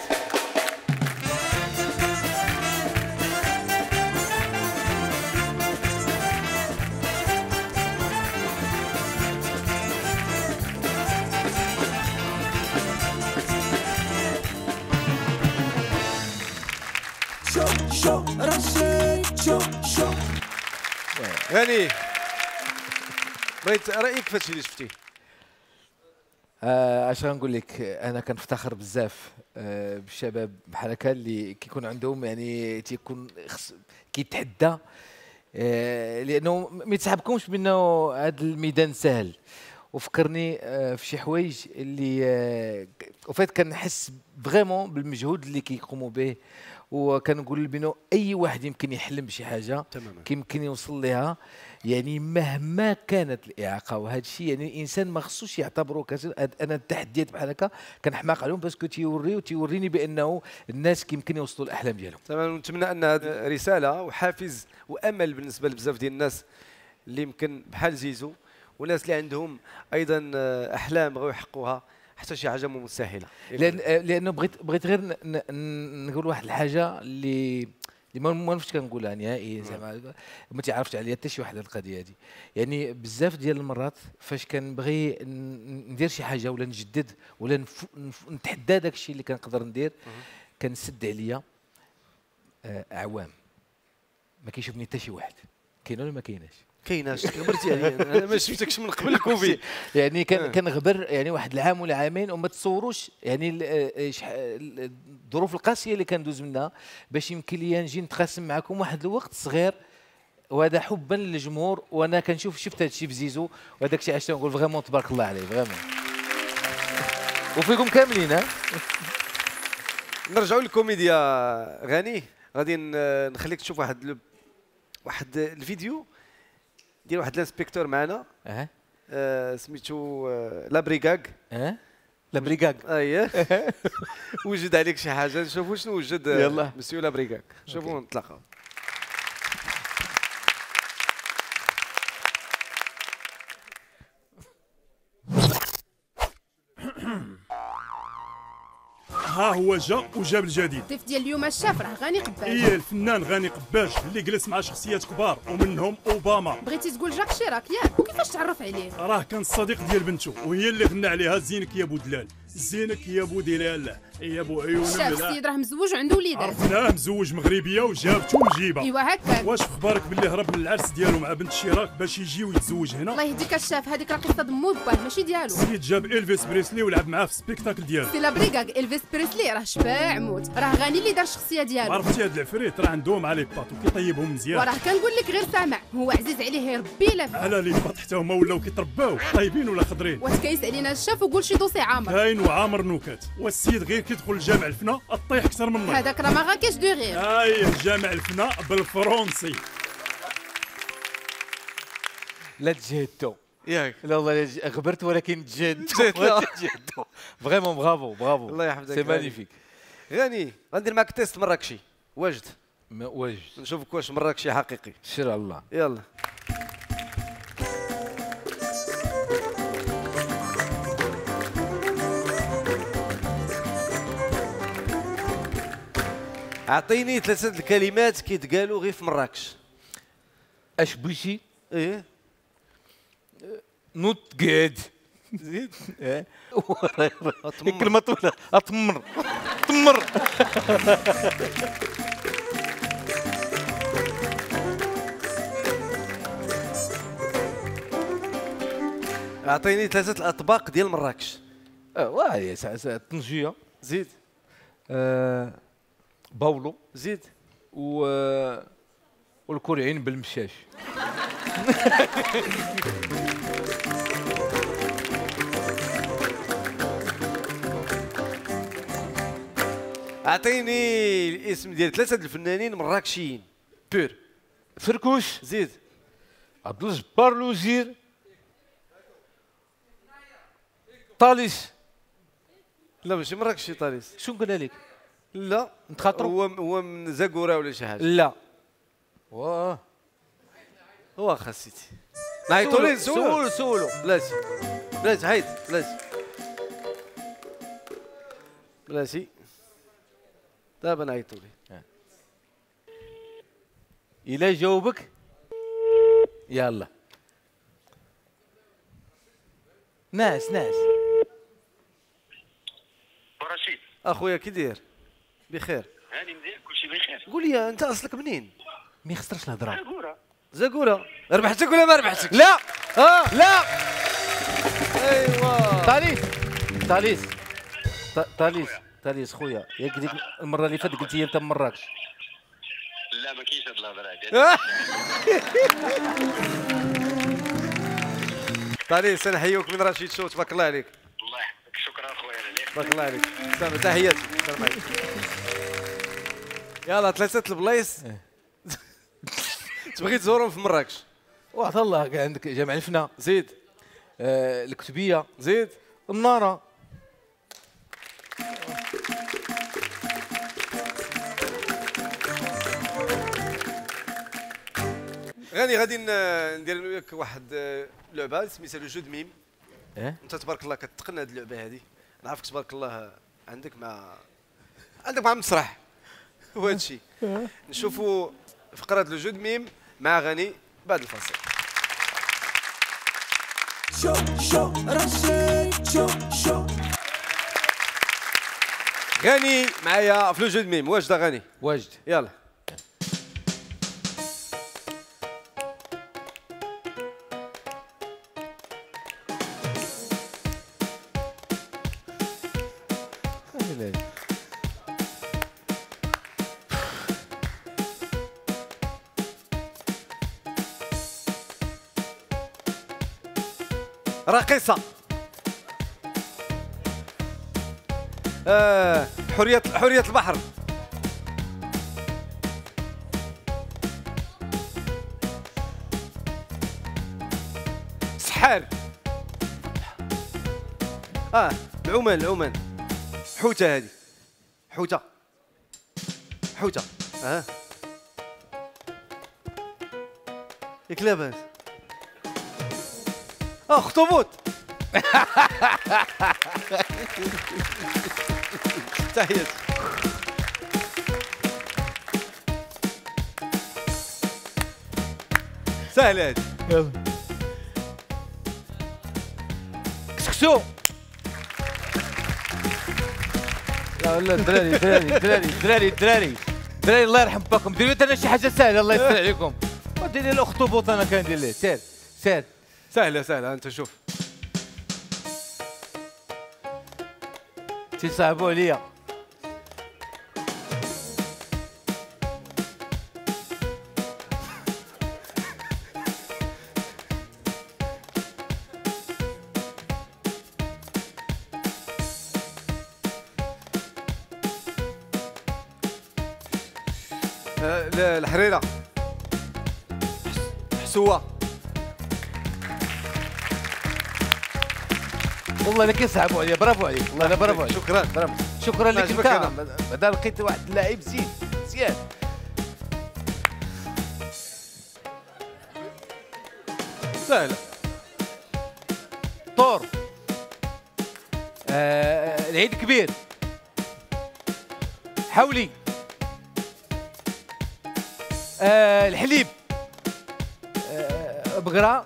غني بغيت رايك في هادشي اللي شفتيه. اش غنقول لك، انا كنفتخر بزاف بالشباب بحال هكا اللي كيكون عندهم يعني تيكون كيتحدى، لانه ما يتسحبكمش بانه هذا الميدان سهل. وفكرني في شي حوايج اللي وفات كنحس فريمون بالمجهود اللي كيقوموا به، وكنقول بانه اي واحد يمكن يحلم بشي حاجه يمكن يوصل لها، يعني مهما كانت الاعاقه. وهذا الشيء يعني الانسان ما خصوش يعتبره انا التحديات بحال هكا كنحماق عليهم باسكو تيوريني بانه الناس يمكن يوصلوا الاحلام ديالهم. تمام. نتمنى ان هذه رساله وحافز وامل بالنسبه لبزاف ديال الناس اللي يمكن بحال زيزو، وناس اللي عندهم ايضا احلام بغاو يحققوها، حتى شي حاجه مو مستحيله. لانه بغيت غير نقول واحد الحاجه اللي ما نفتش كنقولها نهائي، زعما ما تعرفش عليها حتى شي واحد القضيه هذه. يعني بزاف ديال المرات فاش كنبغي ندير شي حاجه ولا نجدد ولا نتحدى داك الشيء اللي كنقدر ندير، كنسد عليا اعوام ما كيشوفني حتى شي واحد. كاين ولا ما كايناش؟ كايناش غبرتي عليا، انا ما شفتكش من قبل الكوفيد. يعني كنغبر يعني واحد العام ولا عامين وما تصوروش يعني الظروف القاسيه اللي كندوز منها باش يمكن لي نجي نتقاسم معكم واحد الوقت صغير، وهذا حبا للجمهور. وانا شفت هذا الشيء في زيزو، وهذاك الشيء عشت نقول فريمون تبارك الله عليه فريمون، وفيكم كاملين. نرجعوا للكوميديا. غني غادي نخليك تشوف واحد الفيديو ديال واحد الانسبكتور معنا سميتو لا بريغاغ. لابريكاك. اييه. وجد عليك شي حاجه نشوفوا شنو وجد. يلا. مسيو لابريكاك شوفوا نتلاقاو. ها هو جا وجاب الجديد. الضيف ديال اليوم الشاف راه غاني قباش. هي الفنان غاني قباش اللي جلس مع شخصيات كبار ومنهم اوباما. بغيتي تقول جاك شيراك ياك، وكيفاش تعرف عليه؟ راه كان الصديق ديال بنته وهي اللي غنى عليها زينك يا بودلال، زينك يا بودلال يا بو عيون شاف ملاح. السيد راه مزوج وعنده وليدات. عرفناه مزوج مغربيه وجابته وجيبه. ايوا هكا. واش في خبارك باللي هرب من العرس ديالو مع بنت شيراك باش يجي ويتزوج هنا؟ الله يهديك الشاف، هذيك راه قصه دمو باه ماشي ديالو. السيد جاب إلفيس بريسلي ولعب معاه في السبيكتاكل ديالو. سي لابريكاك إلفيس بريسلي راه شباع موت، راه غني اللي دار الشخصيه ديالو. عرفتي هاد العفريت راه عندهم على لي باط وكيطيبهم مزيان. وراه كنقول لك غير سامع، هو عزيز عليه ربي لا. على لي باط حتى هما ولاو كيترباو طيبين ولا خضرين. وتكيس علينا الشاف وقول شي دوسي عامر. كاين وعامر نكات، والسيد غير كيدخل لجامع الفنا طيح اكثر من مره. هذاك راه ما غاكاش دو غير. هاي جامع الفنا بالفرنسي. لا تجهدتو ياك. لا والله غبرت ولكن تجهدتو. تجهدتو. فريمون برافو برافو. الله يحفظك. سي مانيفيك. غاني غندير معاك تيست مراكشي. واجد واجد نشوفك واش مراكشي حقيقي. شر الله. يلا. اعطيني 3 الكلمات كيتقالوا غير في مراكش. اش بغيتي؟ ايه نوت قاد. زيد. كلمة طويلة. أطمر طمر. اعطيني 3 الاطباق ديال مراكش. واه طنجية. زيد. باولو. زيد. والكوريين بالمشاش. اعطيني الاسم ديال 3 الفنانين مراكشيين بور. فركوش. زيد. عبد الجبار لوزير. طاليس. لا ماشي مراكشي طاليس. شنو قال لك؟ لا نتخاطروا. هو من زاكورا ولا شي حاجه. لا. واه هو خاصيتي نعيطوا ليه. سولو. بلاتي بلاتي حيد بلاتي بلاتي. دابا نعيطوا ليه. إلا جاوبك يلا. ناس رشيد اخويا كي داير؟ بخير. هاني مزيان كلشي بخير. قول لي انت اصلك منين؟ ما يخسرش الهضره. زاكورا. ربحتك ولا ما ربحتكش؟ لا لا. ايوا طاليس خويا ياك ديك المره اللي فاتت قلت لي انت من مراكش. لا ما كاينش هاد الهضره هادي. طاليس نحيوك من رشيد شو. تبارك الله عليك. الله يحفظك. شكرا خويا عليك. تبارك الله عليك. سلام تحياتي. السلام عليكم. يلا 3 البلايص تبغي تزورهم في مراكش. وعطا الله كاع عندك جامع الفنا. زيد. الكتبيه. زيد. المناره. غادي ندير لك واحد لعبه سميتها لو جو دو ميم. انت تبارك الله كتقن هذه اللعبه هذه. نعرفك تبارك الله عندك مع المسرح وهذا الشيء. نشوفوا فقره لو جو دو ميم مع غني بعد الفاصل. شو رشيد شو غني معايا في لو جو دو ميم. واجد غني؟ واجد. يلا. راقصة. حرية البحر. سحار. العمان حوته هذه حوته ياك لاباس اخطبوط تحياتي سهلة هذه يلا كسكسو لا ولا دراري الله يرحم باكم ديروا لنا شي حاجه سهله الله يستر عليكم ودير لي الاخطبوط انا كندير ليه سير سهلة انت شوف تيصعبوا عليا الحريرة حسوة والله لك يصعبوا عليا برافو عليك والله لا برافو عليك شكرا لك انت بعدا لقيت واحد اللاعب مزيان سهلة طور العيد كبير حولي الحليب بقرة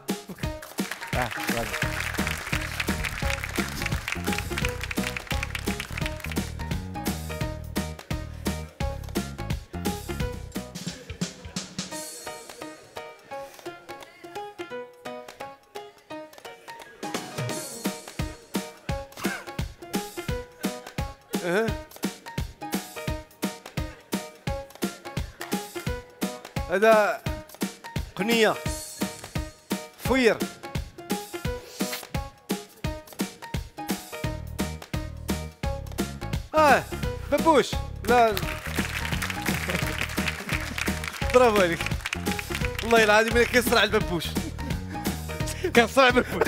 هذا قنية فوير ببوش لا برافو عليك والله العظيم انك كيصرع الببوش كان صعب البوش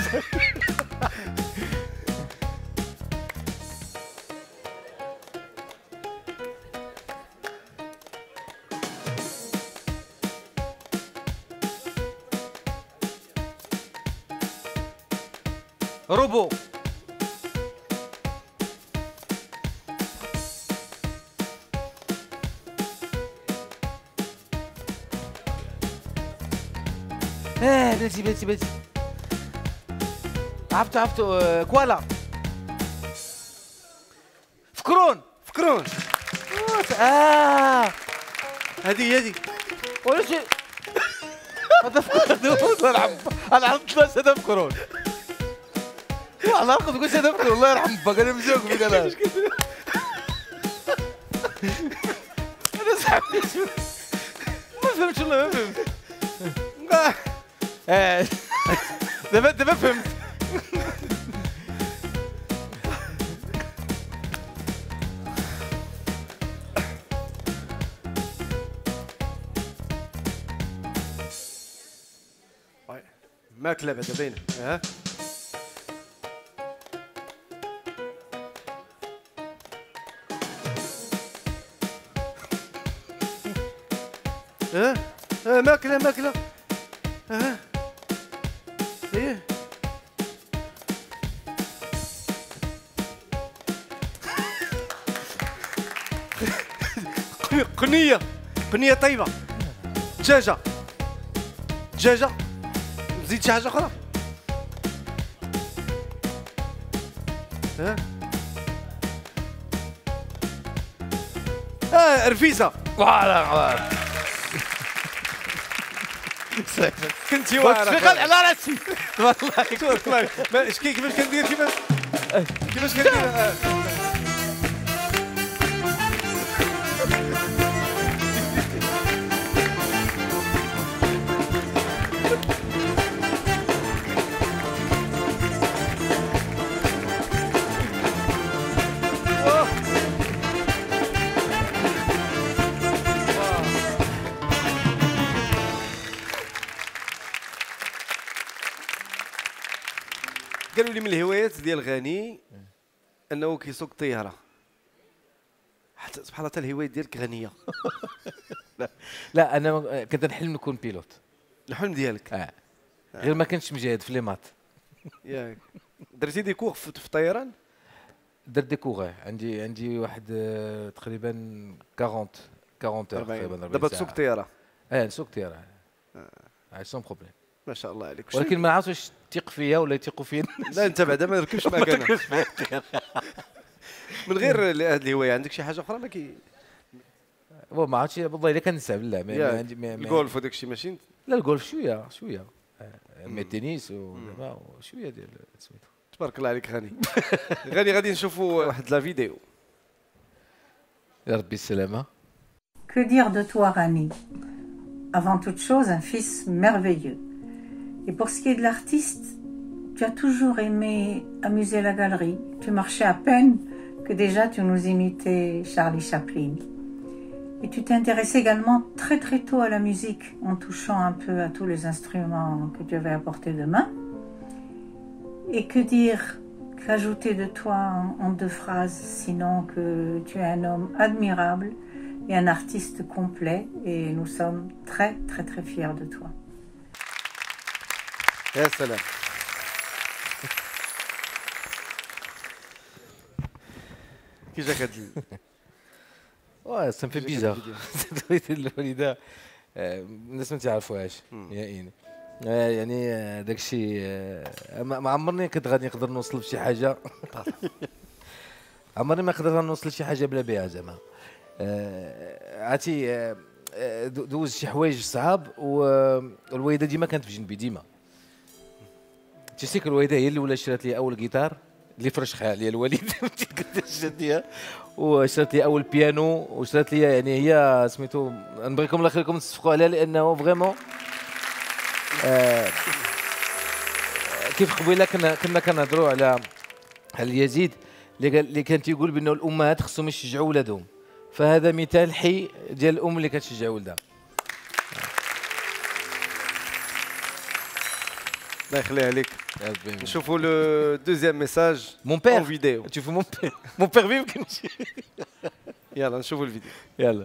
روبو بلاتي عرفتو كوالا فكرون هذه ولا شيء هذا فكرون انا عرفت ثلاثة هذا فكرون والله كنت قلت هذا فكرون الله يرحم باك انا مزوق فيك انا صاحبي ما فهمتش والله ما فهمت دابا فهمت ماكله بعدا باينه ماكله ايه قنية طيبة دجاجة نزيد شي حاجة أخرى رفيسة فوالا كنتي واعرة تفيق على راسي والله كيفاش كندير كيفاش كندير قالوا لي من الهوايات ديال غاني انه كيسوق طياره حتى سبحان الله حتى الهوايه ديالك غنيه. لا انا كنت نحلم نكون بيلوت. الحلم ديالك غير ما كنتش مجاهد في لي مات. ياك درتي دي كور في الطيران؟ درت دي كور عندي واحد تقريبا 40 تقريبا. دابا تسوق طياره؟ نسوق طياره سون بروبليم. ما شاء الله عليك. ولكن ما عرفتش واش تيق فيا ولا يثيقوا فيا. لا انت بعدا ما نركبش معاك انا. من غير هذه الهوايه عندك شي حاجه اخرى؟ ما عرفتش والله الا كنسى بالله. الجولف وداك الشيء ماشي؟ لا الجولف شويه مي التنس شويه ديال سميتو. تبارك الله عليك غني. غني غادي نشوفوا واحد لا فيديو. يا ربي السلامه. Que dire de toi, Rani? Avant toute chose, un fils merveilleux. Et pour ce qui est de l'artiste, tu as toujours aimé amuser la galerie. Tu marchais à peine que déjà tu nous imitais Charlie Chaplin. Et tu t'es intéressé également très très tôt à la musique, en touchant un peu à tous les instruments que tu avais à portée de main. Et que dire, qu'ajouter de toi en 2 phrases, sinon que tu es un homme admirable et un artiste complet, et nous sommes très très très fiers de toi. يا سلام. كي جاك هاد سا مفي بيزار. الوالده الناس ما تعرفوهاش نهائيا. يعني داكشي ما عمرني كنت غادي نقدر نوصل لشي حاجه. عمرني ما نقدر نوصل لشي حاجه بلا بها زعما. عرفتي دوز شي حوايج صعاب والوالده ديما كانت في جنبي ديما. تيسيك الوالده هي اللي ولا شرات لي اول جيتار اللي فرشها لي الوالد. شرات ليها وشرات لي اول بيانو وشرات لي يعني هي سميتو نبغيكم الله يخليكم تصفقوا عليها لانه فريمون كيف قبيله كنا كنهضروا على يزيد اللي كان تيقول بانه الامهات خصهم يشجعوا ولادهم. فهذا مثال حي ديال الام اللي كتشجع ولدها. الله يخليها عليك. نشوفوا لو دوزيام ميساج. مون بير فيديو. تشوفوا مون بير فيف. يلا نشوفوا الفيديو. يلا.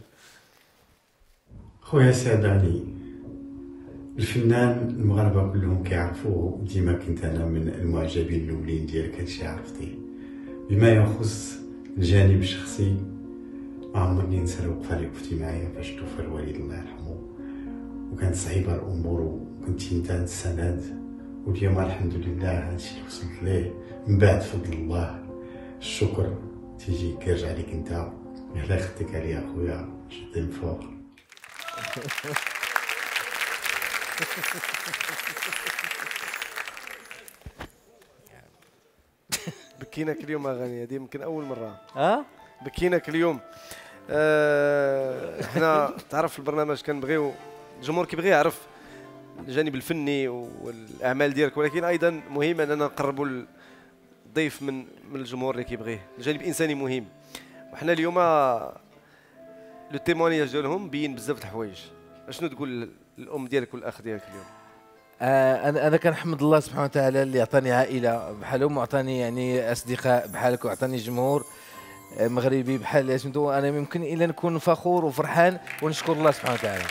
خويا سعد علي، الفنان المغاربه كلهم كيعرفوه، ديما كنت انا من المعجبين الاولين ديالك، هادشي عرفتيه. بما يخص الجانب الشخصي ما عمرني ننسى الوقفه اللي وقفتي معايا فاش توفى الوالد الله يرحمه، وكانت صعيبه الامور وكنتي انت السند، واليوم الحمد لله هادشي اللي وصلت ليه من بعد فضل الله. الشكر تيجي كيرجع لك انت، الله يخليك عليا خويا، شدي من فوق. بكيناك اليوم اغاني هذه يمكن اول مره. بكيناك اليوم. احنا تعرف في البرنامج كنبغيو الجمهور كيبغي يعرف الجانب الفني والاعمال ديالك، ولكن ايضا مهم اننا نقربوا الضيف من الجمهور اللي كيبغيه. الجانب الانساني مهم، وحنا اليوم لو تيمونياج ديالهم بين بزاف د الحوايج. اشنو تقول الام ديالك والاخ ديالك اليوم؟ انا كنحمد الله سبحانه وتعالى اللي عطاني عائله بحالهم، وعطاني يعني اصدقاء بحالك، وعطاني جمهور مغربي بحال سميتو. انا يمكن الا نكون فخور وفرحان ونشكر الله سبحانه وتعالى.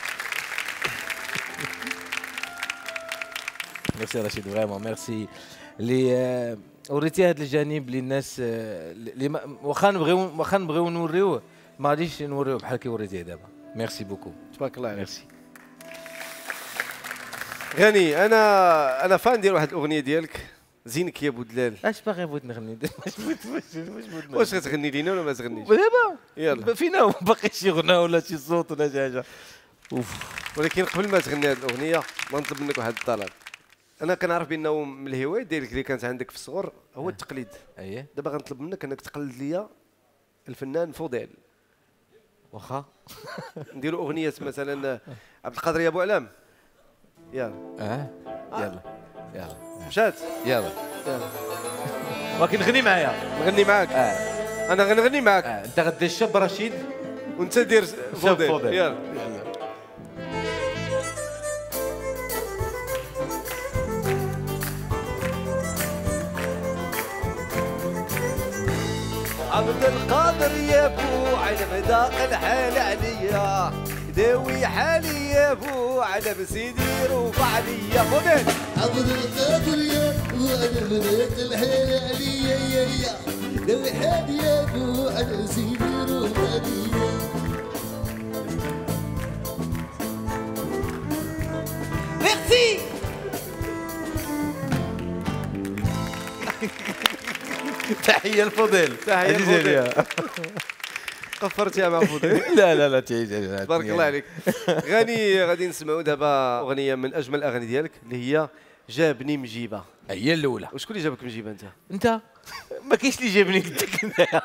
ميرسي رشيد، فريمون ميرسي اللي وريتي هذا الجانب للناس اللي واخا نبغيو نوريوه ما غاديش نوريوه بحال كي وريتيه دابا. ميرسي بوكو. تبارك الله عليك. ميرسي. غني انا فان ديال واحد الاغنيه ديالك، زينك يا بودلال. اش باغي بغيت نغني؟ واش غتغني لينا ولا ما تغنيش؟ دابا يلا فينا باقي شي غنى ولا شي صوت ولا شي حاجه. ولكن قبل ما تغني هذه الاغنيه نطلب منك واحد الطلب. انا كنعرف بانه من الهوايات ديالك اللي كانت عندك في الصغر هو التقليد. اييه. دابا غنطلب منك انك تقلد لي الفنان فضيل. واخا نديروا اغنيه مثلا عبد القادر يا ابو علام. يلا. يلا مشات. يلا ولكن غني معايا. نغني معاك. انا غنغني معاك. انت غدير الشاب رشيد وانت دير فضيل. يلا. عبد القادر يا بو على مداق الحال عليا داوي حالي يا بو على بسيدي روف عليا فضل عبد القادر يا بو على مداق الحال عليا يا داوي حالي يا بو على بسيدي روف عليا ميرسي تحيه الفضيل تحيه الفضيل قفرت يا معفوضي. لا تعيش تبارك الله عليك. غني غادي نسمعوا دابا اغنيه من اجمل الاغاني ديالك اللي هي جابني مجيبه. هي الاولى. وشكون اللي جابك مجيبه انت؟ انت ما كاينش اللي جابني قدك انت.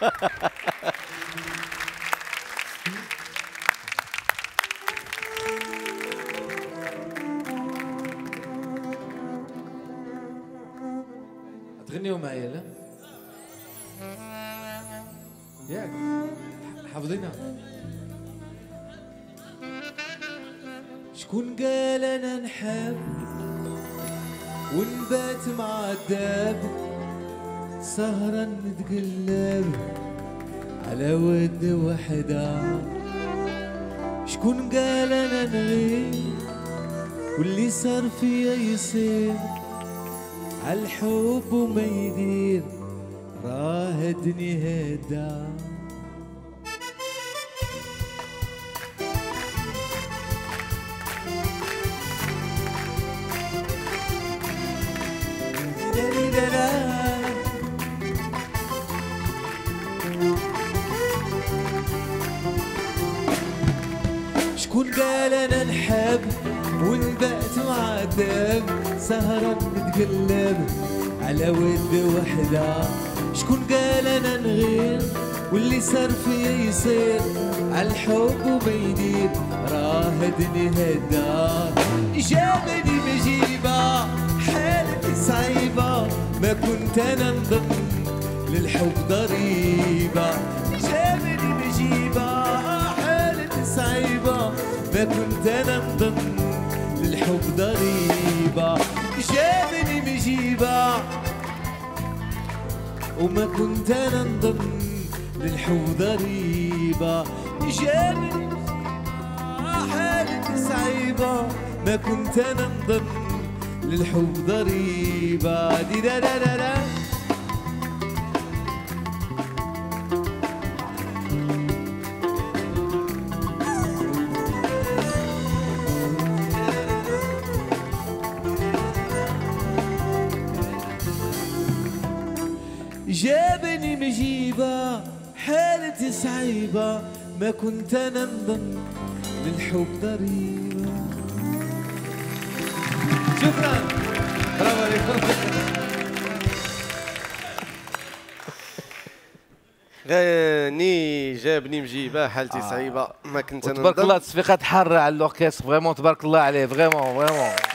تغنيوا معايا لا؟ ياك حافظينها. شكون قال انا نحب ونبات مع الداب سهرا نتقلب على ود وحده. شكون قال انا نغيب واللي صار فيا يصير عالحب وما يدير راه الدنيا هدا. شكون قال انا نحب ونبات مع الدم سهرة نتقلب على ود وحدة. شكون قال انا نغير واللي صار فيا يصير عالحب وما يدير راه الدنيا هدا. جابني مجيبة حالتي صعيبة ما كنت انا نظن للحب ضريبة. جابني مجيبة حالتي صعيبة ما كنت انا نظن للحب ضريبة. جابني مجيبة وما كنت انا نظن للحب ضريبة. جابني حالتي صعيبة ما كنت انا نظن للحب ضريبة. دي دا دا دا دا. جابني مجيبة حالتي صعيبة ما كنت انا نظن للحب ضريبة. شكرا برافو عليكم. غني جابني مجيبه حالتي صعيبه ما كنت انا تبارك الله تصفيقات حاره على الاوركستر فريمون تبارك الله عليه فريمون.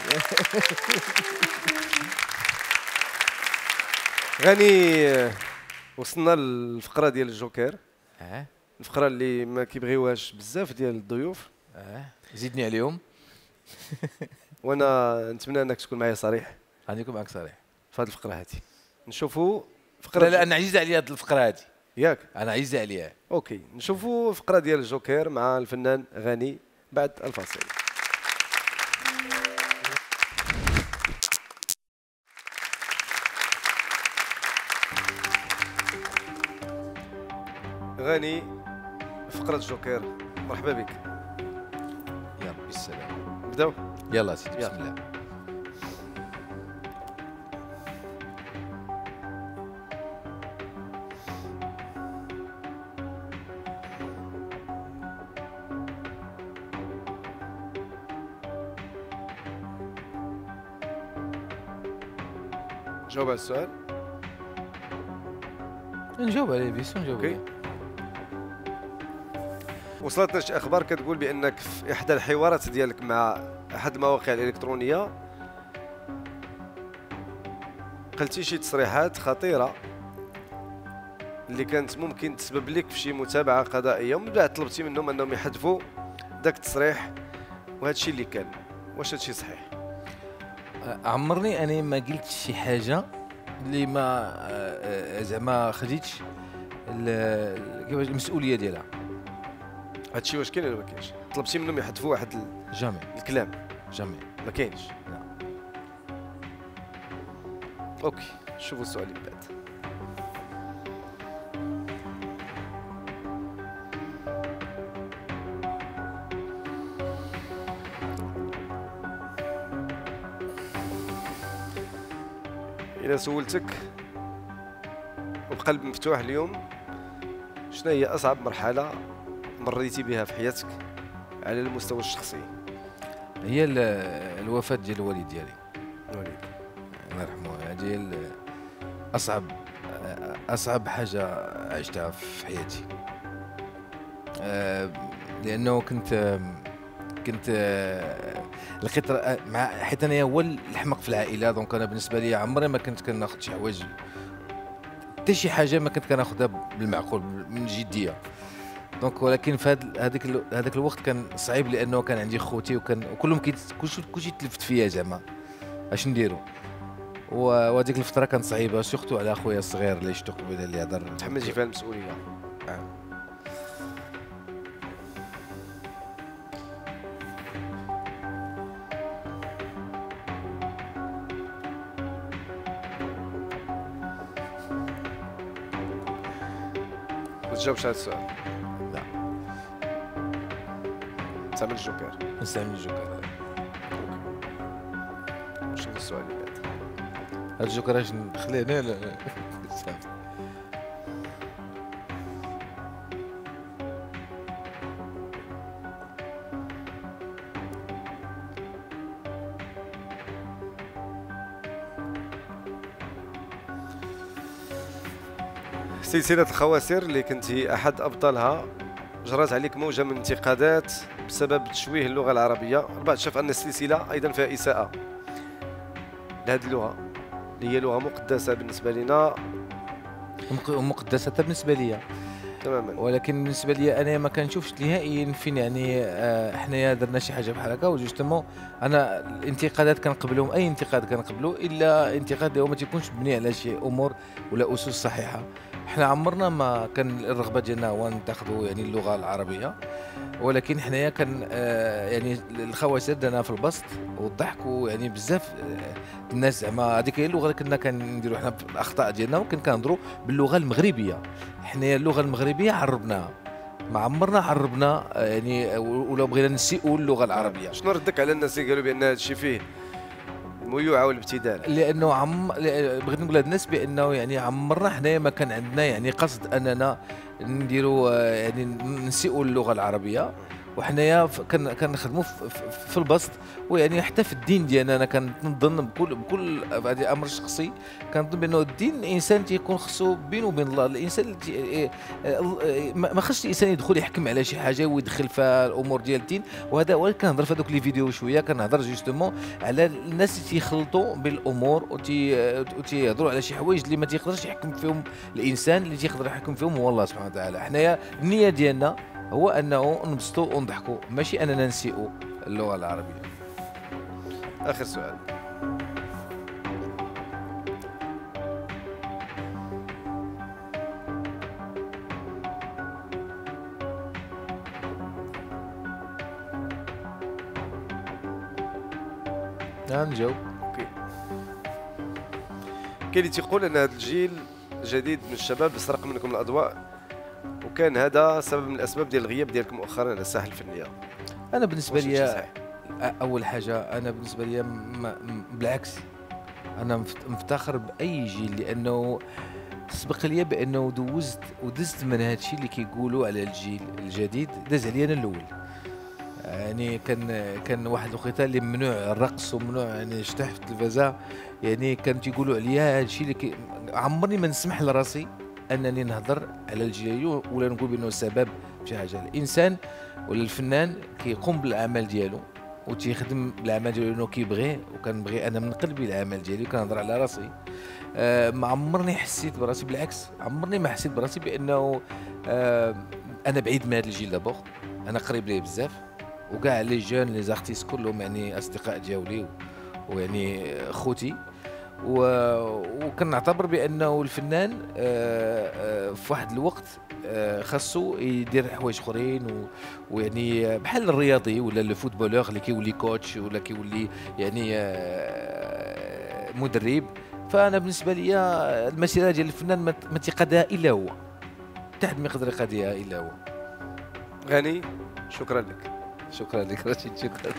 غني وصلنا للفقره ديال الجوكر. الفقره اللي ما كيبغيوهاش بزاف ديال الضيوف. زيدني عليهم. وانا نتمنى انك تكون معايا صريح. غادي نكون معك صريح في هذه الفقره هذه. نشوفوا فقره. لا انا عزيز عليا هذه الفقره هذه. ياك انا عزيز عليها. اوكي نشوفوا فقره ديال الجوكر مع الفنان غني بعد الفاصل. غني فقرة الجوكر مرحبا بك. يلا بالسلام. نبداو. يلا سيدي بسم الله. جاوب على السؤال. نجاوب عليه بيسون نجاوب عليه. وصلتنا شي اخبار كتقول بانك في احدى الحوارات ديالك مع احد المواقع الالكترونيه قلتي شي تصريحات خطيره اللي كانت ممكن تسبب لك في شي متابعه قضائيه ومن بعد طلبتي منهم انهم يحذفوا داك التصريح وهذا الشيء اللي كان. واش هادشي صحيح؟ عمرني انا ما قلت شي حاجه اللي ما زعما خديتش كيفاش المسؤوليه ديالها. هادشي واش كاين ولا ما كاينش؟ طلبتي منهم يحذفوا واحد جامي الكلام؟ جامي ما كاينش. اوكي شوفوا السؤال اللي بعد. إذا سولتك وبقلب مفتوح اليوم، شنو هي أصعب مرحلة مريتي بها في حياتك على المستوى الشخصي؟ هي الوفاة ديال الوالد ديالي. الوالد الله يرحمه. هذه أصعب حاجة عشتها في حياتي. لأنه كنت لقيت مع حيت انا هو الحمق في العائله، دونك انا بالنسبه لي عمري ما كنت كناخذ شي حوايج، حتى شي حاجه ما كنت كناخذها بالمعقول من الجديه. دونك ولكن في هذاك الوقت كان صعيب، لانه كان عندي خوتي وكلهم كلشي تلفت فيا زعما اش نديرو. وهذيك الفتره كانت صعيبه، سورتو على خويا الصغير اللي شفتو قبيله اللي هضر. تحملتي فيها المسؤوليه. ما تجاوبش على السؤال. لا. نستعمل الجوكر. نستعمل الجوكر. شوف السؤال اللي بعد. هاد الجوكر اش نخليه هنا ولا سلسلة الخواسر اللي كنتي أحد أبطالها جرت عليك موجة من الانتقادات بسبب تشويه اللغة العربية. البعض شاف أن السلسلة أيضا فيها إساءة لهذه اللغة اللي هي لغة مقدسة بالنسبة لنا. مقدسة بالنسبة لي تماما، ولكن بالنسبة لي أنا ما كنشوفش نهائيا فين يعني حنايا درنا شي حاجة بحال هكا. وجوستومون أنا الانتقادات كنقبلهم، أي انتقاد كنقبلو، إلا انتقاد اللي هو ما تيكونش مبني على شي أمور ولا أسس صحيحة. حنا عمرنا ما كان الرغبة ديالنا هو نتاخذوا يعني اللغة العربية، ولكن حنايا كان يعني الخواسر درنا في البسط والضحك، ويعني بزاف الناس زعما هذيك هي اللغة اللي كنا كنديروا حنا في الأخطاء ديالنا، وكنا كنهضروا باللغة المغربية. حنايا اللغة المغربية عربناها، ما عمرنا عربنا يعني ولا بغينا نسيئوا اللغة العربية. شنو ردك على الناس اللي قالوا بأن هذا الشيء فيه الميوعة والابتذال؟ لانه بغيت نقول للناس بانه يعني عمرنا حنايا ما كان عندنا يعني قصد اننا نديروا يعني نسيئوا اللغه العربيه، وحنايا كنخدموا في البسط. ويعني حتى في الدين ديالنا انا كنظن بكل هذا امر شخصي، كنظن بانه الدين الانسان تيكون خصو بينه وبين الله. الانسان ما خصش الانسان يدخل يحكم على شي حاجه ويدخل في الامور ديال الدين. وهذا هو كنهضر في هذوك لي فيديو شويه، كنهضر جوستومون على الناس اللي تيخلطوا بالامور وتيهضروا على شي حوايج اللي ما تيقدرش يحكم فيهم الانسان، اللي تيقدر يحكم فيهم هو الله سبحانه وتعالى. حنايا النيه ديالنا هو انه نبسطوا ونضحكوا، ماشي اننا نسيئوا اللغه العربيه. اخر سؤال. نجاوب. اوكي. كاين اللي تيقول ان هذا الجيل الجديد من الشباب سرق منكم الاضواء، وكان هذا سبب من الاسباب ديال الغياب ديالكم مؤخرا على الساحه الفنيه. انا بالنسبه لي اول حاجه، انا بالنسبه لي بالعكس، انا مفتخر باي جيل، لانه سبق لي بانه ودزت من هذا الشيء اللي كيقولوا على الجيل الجديد، داز عليا انا الاول. يعني كان واحد الوقيته اللي ممنوع الرقص وممنوع يعني شطح في التلفازه، يعني كانوا تيقولوا عليا هذا الشيء اللي عمرني ما نسمح لراسي انني نهضر على الجيل ولا نقول بانه سبب شي حاجه. الانسان ولا الفنان كيقوم بالاعمال ديالو وتيخدم العمل ديالو لانه كيبغيه، وكنبغي انا من قلبي العمل ديالي وكنهضر على راسي. ما عمرني حسيت براسي، بالعكس عمرني ما حسيت براسي بانه انا بعيد من هذا الجيل دابور. انا قريب ليه بزاف، وكاع لي جون لي زارتيست كلهم يعني اصدقاء ديالي ويعني خوتي، وكنعتبر بانه الفنان في واحد الوقت خاصو يدير حوايج اخرين ويعني بحال الرياضي ولا الفوتبولور اللي كيولي كوتش ولا كيولي يعني مدرب. فانا بالنسبه لي المسيره ديال الفنان ما تيقادها الا هو، حتى حد ما يقدر يقادها الا هو. غني شكرا لك. شكرا لك رشيد، شكرا.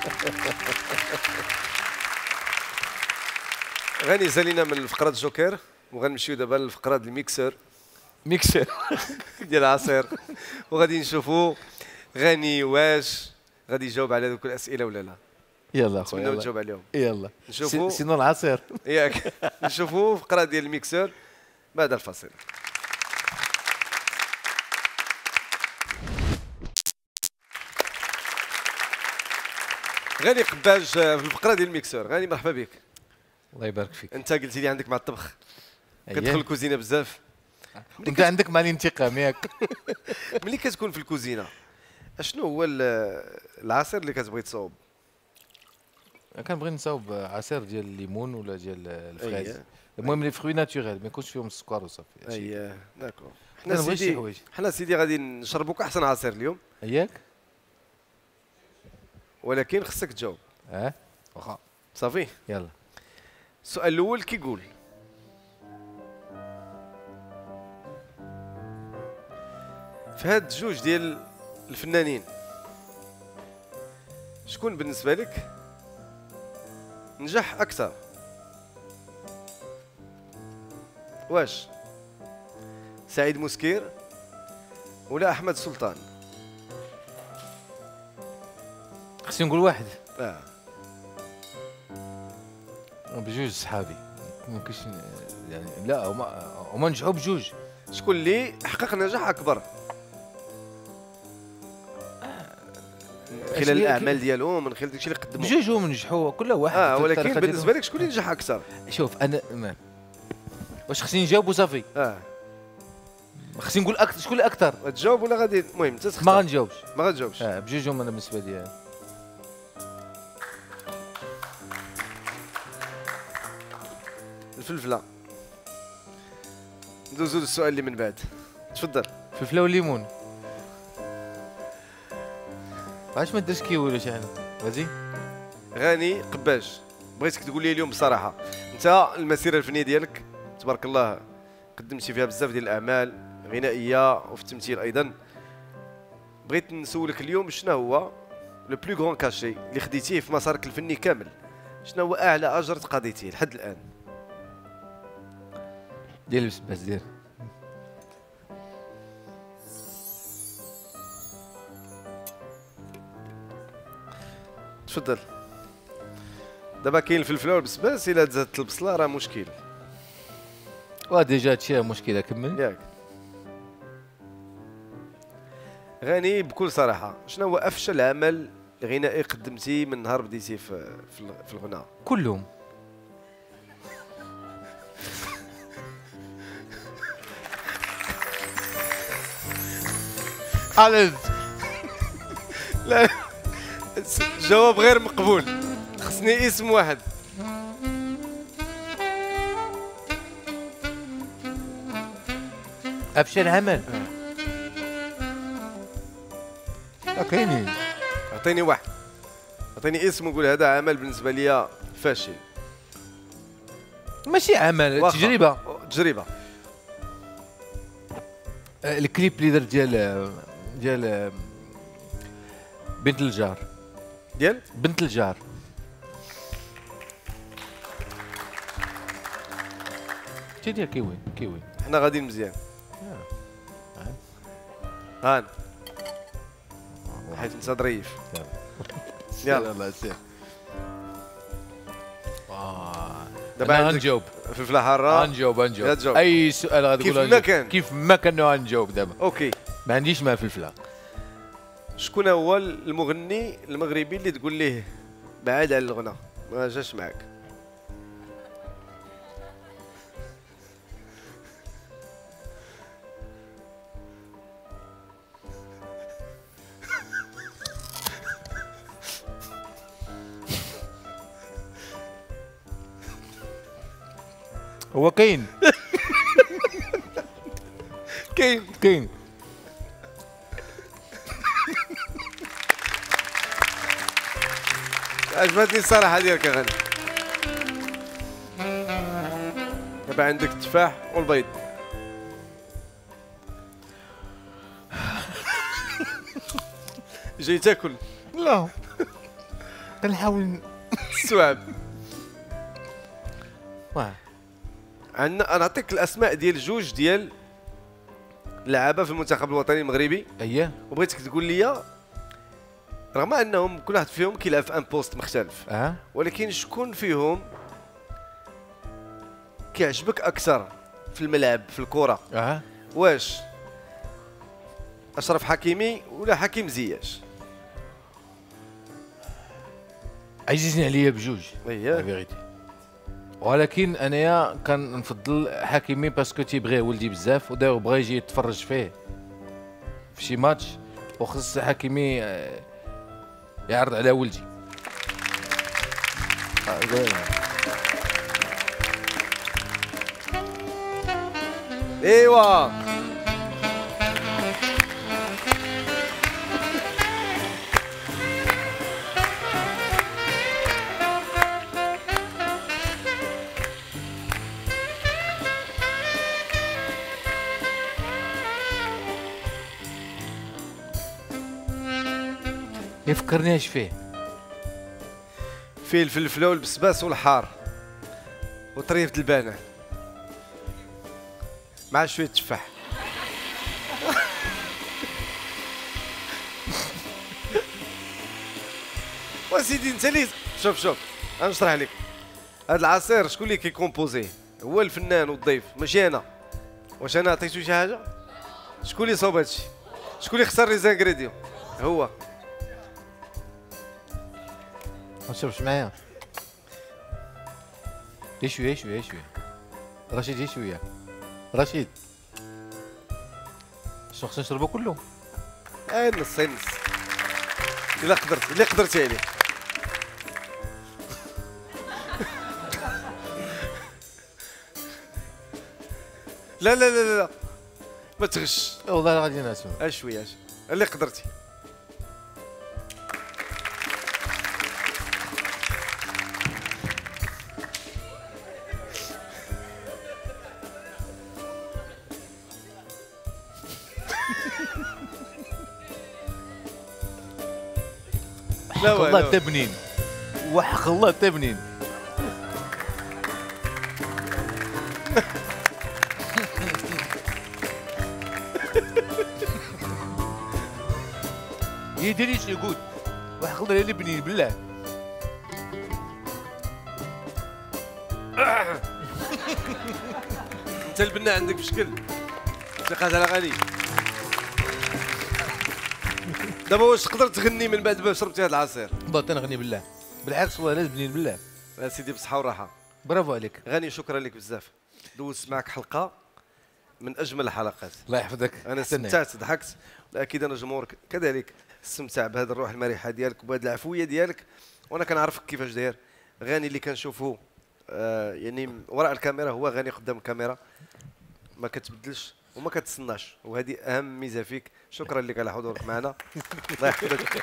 غني زالينا من فقرة الجوكر وغنمشيو دابا لفقرة الميكسر. ميكسر ديال العصير، وغادي نشوفوا غني واش غادي يجاوب على دوك الاسئله ولا لا. يلا خويا نتمنى تجاوب عليهم. يلا نشوفوا سينو العصير ياك. نشوفوا فقرة ديال الميكسر بعد الفاصل. غني قباج في الفقرة ديال الميكسر. غني مرحبا بك. الله يبارك فيك. انت قلتي لي عندك مع الطبخ، كتدخل الكوزينه بزاف. انت عندك مع الانتقام ياك. ملي كتكون في الكوزينه اشنو هو العصير اللي كتبغي تصاوب؟ كنبغي نصاوب عصير ديال الليمون ولا ديال الفريز. المهم لي فروي ناتوريل ما يكونش فيهم السكر وصافي. اييه داكور. حنا سيدي غادي نشربوك احسن عصير اليوم ياك، ولكن خصك تجاوب. واخا صافي. يلا. السؤال الاول كيقول في هاد جوج ديال الفنانين شكون بالنسبه لك نجح اكثر؟ واش سعيد مسكير ولا احمد سلطان؟ خصني نقول واحد. بجوج صحابي ممكنش يعني، لا هما نجحوا بجوج. شكون اللي حقق نجاح اكبر من خلال الاعمال ديالهم، من خلال داكشي اللي قدموا؟ بجوج هما نجحوا كل واحد. ولكن بالنسبه لك شكون اللي نجح اكثر؟ شوف انا واش خصني نجاوب وصافي؟ خصني نقول اكثر. شكون اللي اكثر؟ تجاوب ولا غادي؟ المهم انت تختار. ما غنجاوبش. ما غتجاوبش. بجوج هما انا بالنسبه لي. الفلفله. ندوزو للسؤال اللي من بعد. تفضل. الفلفله والليمون. علاش ما درتش كيوي ولا شي حاجه؟ غادي. غاني قباج، بغيتك تقول لي اليوم بصراحه، انت المسيره الفنيه ديالك تبارك الله قدمتي فيها بزاف ديال الاعمال غنائيه وفي التمثيل ايضا. بغيت نسولك اليوم شنو هو لو بلو غران كاشي اللي خديتيه في مسارك الفني كامل؟ شنو هو اعلى اجر تقاضيتيه لحد الان؟ ديال البسباس ديال. تفضل. دابا كاين الفلفله والبسباس، الا تزادت البصله راه مشكل. وديجا هادشي مشكله. كمل. ياك. غني بكل صراحه، شنو هو افشل عمل غنائي قدمتي من نهار بديتي في الغناء؟ كلهم. على لا جواب غير مقبول، خصني اسم واحد. افشل عمل. كاينين. اعطيني واحد، اعطيني اسم وقول هذا عمل بالنسبه لي فاشل. ماشي عمل، تجربه. تجربه. الكليب اللي درت ديال بنت الجار. ديال بنت الجار. شي ديال كيوي. حنا غاديين مزيان. هان حيت انت ظريف. يلا سير. دابا غنجاوب. فلفله حاره. غنجاوب. غتجاوب اي سؤال غتقول كيف ما كان. كيف ما كان غنجاوب دابا. اوكي. ما عنديش مع الفلفله. شكون هو المغني المغربي اللي تقول ليه بعاد على الغنى ما جاش معاك؟ هو كاين كاين عجبتني الصراحه ديالك يا غالي. دابا عندك التفاح والبيض. جاي تاكل؟ لا كنحاول تستوعب. واه عندنا نعطيك الاسماء ديال جوج ديال لعابه في المنتخب الوطني المغربي. اييه. وبغيتك تقول لي رغم انهم كل واحد فيهم كيلعب في ان بوست مختلف، ولكن شكون فيهم كيعجبك اكثر في الملعب في الكره؟ واش اشرف حكيمي ولا حكيم زياش؟ عزيزين عليا بجوج اييه فيغيتي، ولكن انايا كنفضل حكيمي باسكو تيبغيه ولدي بزاف، وداير بغا يجي يتفرج فيه في شي ماتش، وخص حكيمي يعرض على ولدي. ايوا يفكرنيش فيه الفلفله والبسباس والحار وطريفة البانع مع شويه تفاح. وسيدي انت لي شوف انا نشرح لك. هذا العصير شكون اللي كيكومبوزيه؟ هو الفنان والضيف ماشي انا. واش انا عطيتو شي حاجه؟ شكون اللي صوب هادشي؟ شكون اللي اختار لي زانغريديون؟ هو. ما تشربش معايا. شويه رشيد شويه رشيد. شنو خصنا نشربو كله؟ نص الا قدرتي عليه. لا لا لا لا ما تغش. والله غادي نسمع. شويه اللي قدرتي. لا والله تبنين وحق الله تبنين. يدريش يقول وحق الله اللي بنين بالله. انت البناء عندك بشكل ثقات على غني. دابا واش تقدر تغني من بعد ما شربتي هذا العصير؟ بغيت نغني بالله بالعكس والله لازم بنين بالله. سيدي بصحه وراحه. برافو عليك غني. شكرا لك بزاف. دوزت معك حلقه من اجمل الحلقات. الله يحفظك. انا استمتعت ضحكت، واكيد انا جمهورك كذلك استمتع بهذه الروح المرحه ديالك وبهذه العفويه ديالك، وانا كنعرفك كيفاش داير. غاني اللي كنشوفه يعني وراء الكاميرا هو غاني قدام الكاميرا، ما كتبدلش وما كتسناش، وهذه اهم ميزه فيك. شكرا لك على حضورك معنا. الله يحفظك.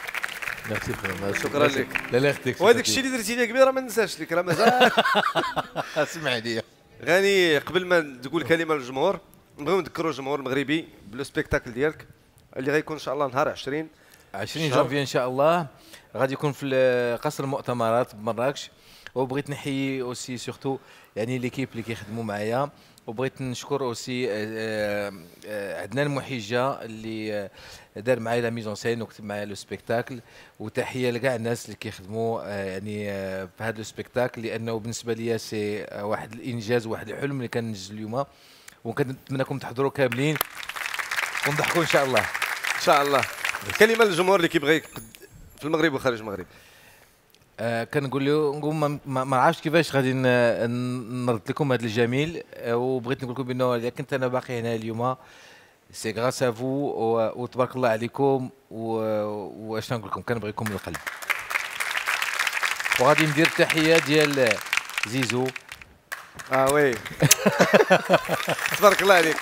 شكرا لك. لا يخليك. وهذاك الشيء اللي درتي لي كبيره ما ننساش لك راه مازال. اسمع لي غاني، قبل ما تقول كلمه للجمهور نبغيو نذكروا الجمهور المغربي بلو سبيكتاكل ديالك اللي غيكون ان شاء الله نهار 20 جانفي ان شاء الله، غادي يكون في قصر المؤتمرات بمراكش. وبغيت نحيي اوسي سورتو يعني ليكيب اللي كيخدموا معايا، وبغيت نشكر اوسي عدنان المحيجه اللي دار معايا لا ميزون سين وكتب معايا لو سبيكتاكل. وتحيه لكاع الناس اللي كيخدموا يعني في هذا لو سبيكتاكل، لانه بالنسبه لي سي واحد الانجاز واحد الحلم اللي كننجز اليوم، وكنتمنىكم تحضروا كاملين ونضحكوا ان شاء الله. ان شاء الله. كلمه للجمهور اللي كيبغيك في المغرب وخارج المغرب. كنقول له نقول ما عرفتش كيفاش غادي نرد لكم هذا الجميل، وبغيت نقول لكم بانه اذا كنت انا باقي هنا اليوم سي غراس افو وتبارك الله عليكم. واش نقول لكم، كنبغيكم من القلب. وغادي ندير تحيه ديال زيزو وي تبارك الله عليك.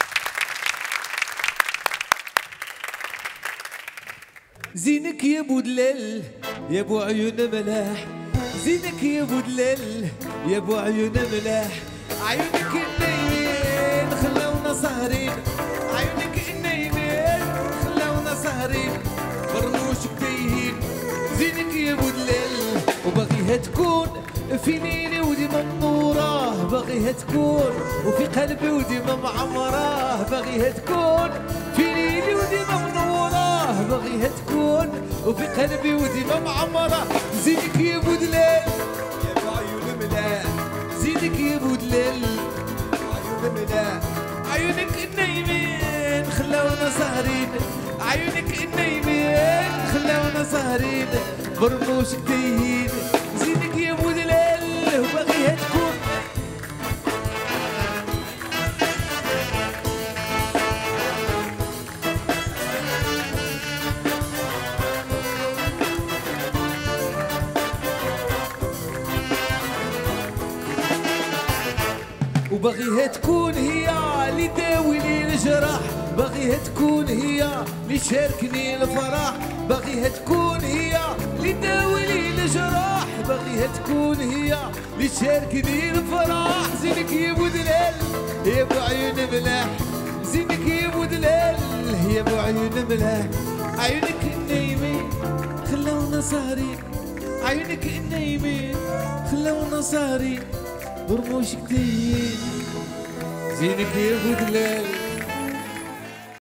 زينك يا بو دلال يا بو عيون ملاح، زينك يا بو دلال يا بو عيون ملاح، عيونك النايمين خلاونا سهرين، عيونك النايمين خلاونا سهرين، برموشك تايهين. زينك يا بو دلال وباغيها تكون في ليلي وديما منورة، باغيها تكون وفي قلبي وديما معمرة، باغيها تكون في ليلي وديما منورة، باغيها تكون وفي قلبي وديما معمرة. زينك يا بو دلال يا بو عيون ملاح، زينك يا بو دلال عيون ملاح، عيونك النايمين خلاونا سهرين، عيونك النايمين خلاونا سهرين، برموشك تايهين. زينك يا بو دلال وباغيها تكون وباغيها تكون هي اللي داوي لي الجراح، باغيها تكون هي اللي تشاركني الفرح، باغيها تكون هي اللي داوي لي الجراح، باغيها تكون هي اللي تشاركني الفرح. زينك يا بو دلال يا بو عيون ملاح، زينك يا بو دلال يا بو عيون ملاح، عيونك النايمين خلاونا سهرين، عيونك النايمين خلاونا سهرين، برموشك تايهين. زينك يا بو دلال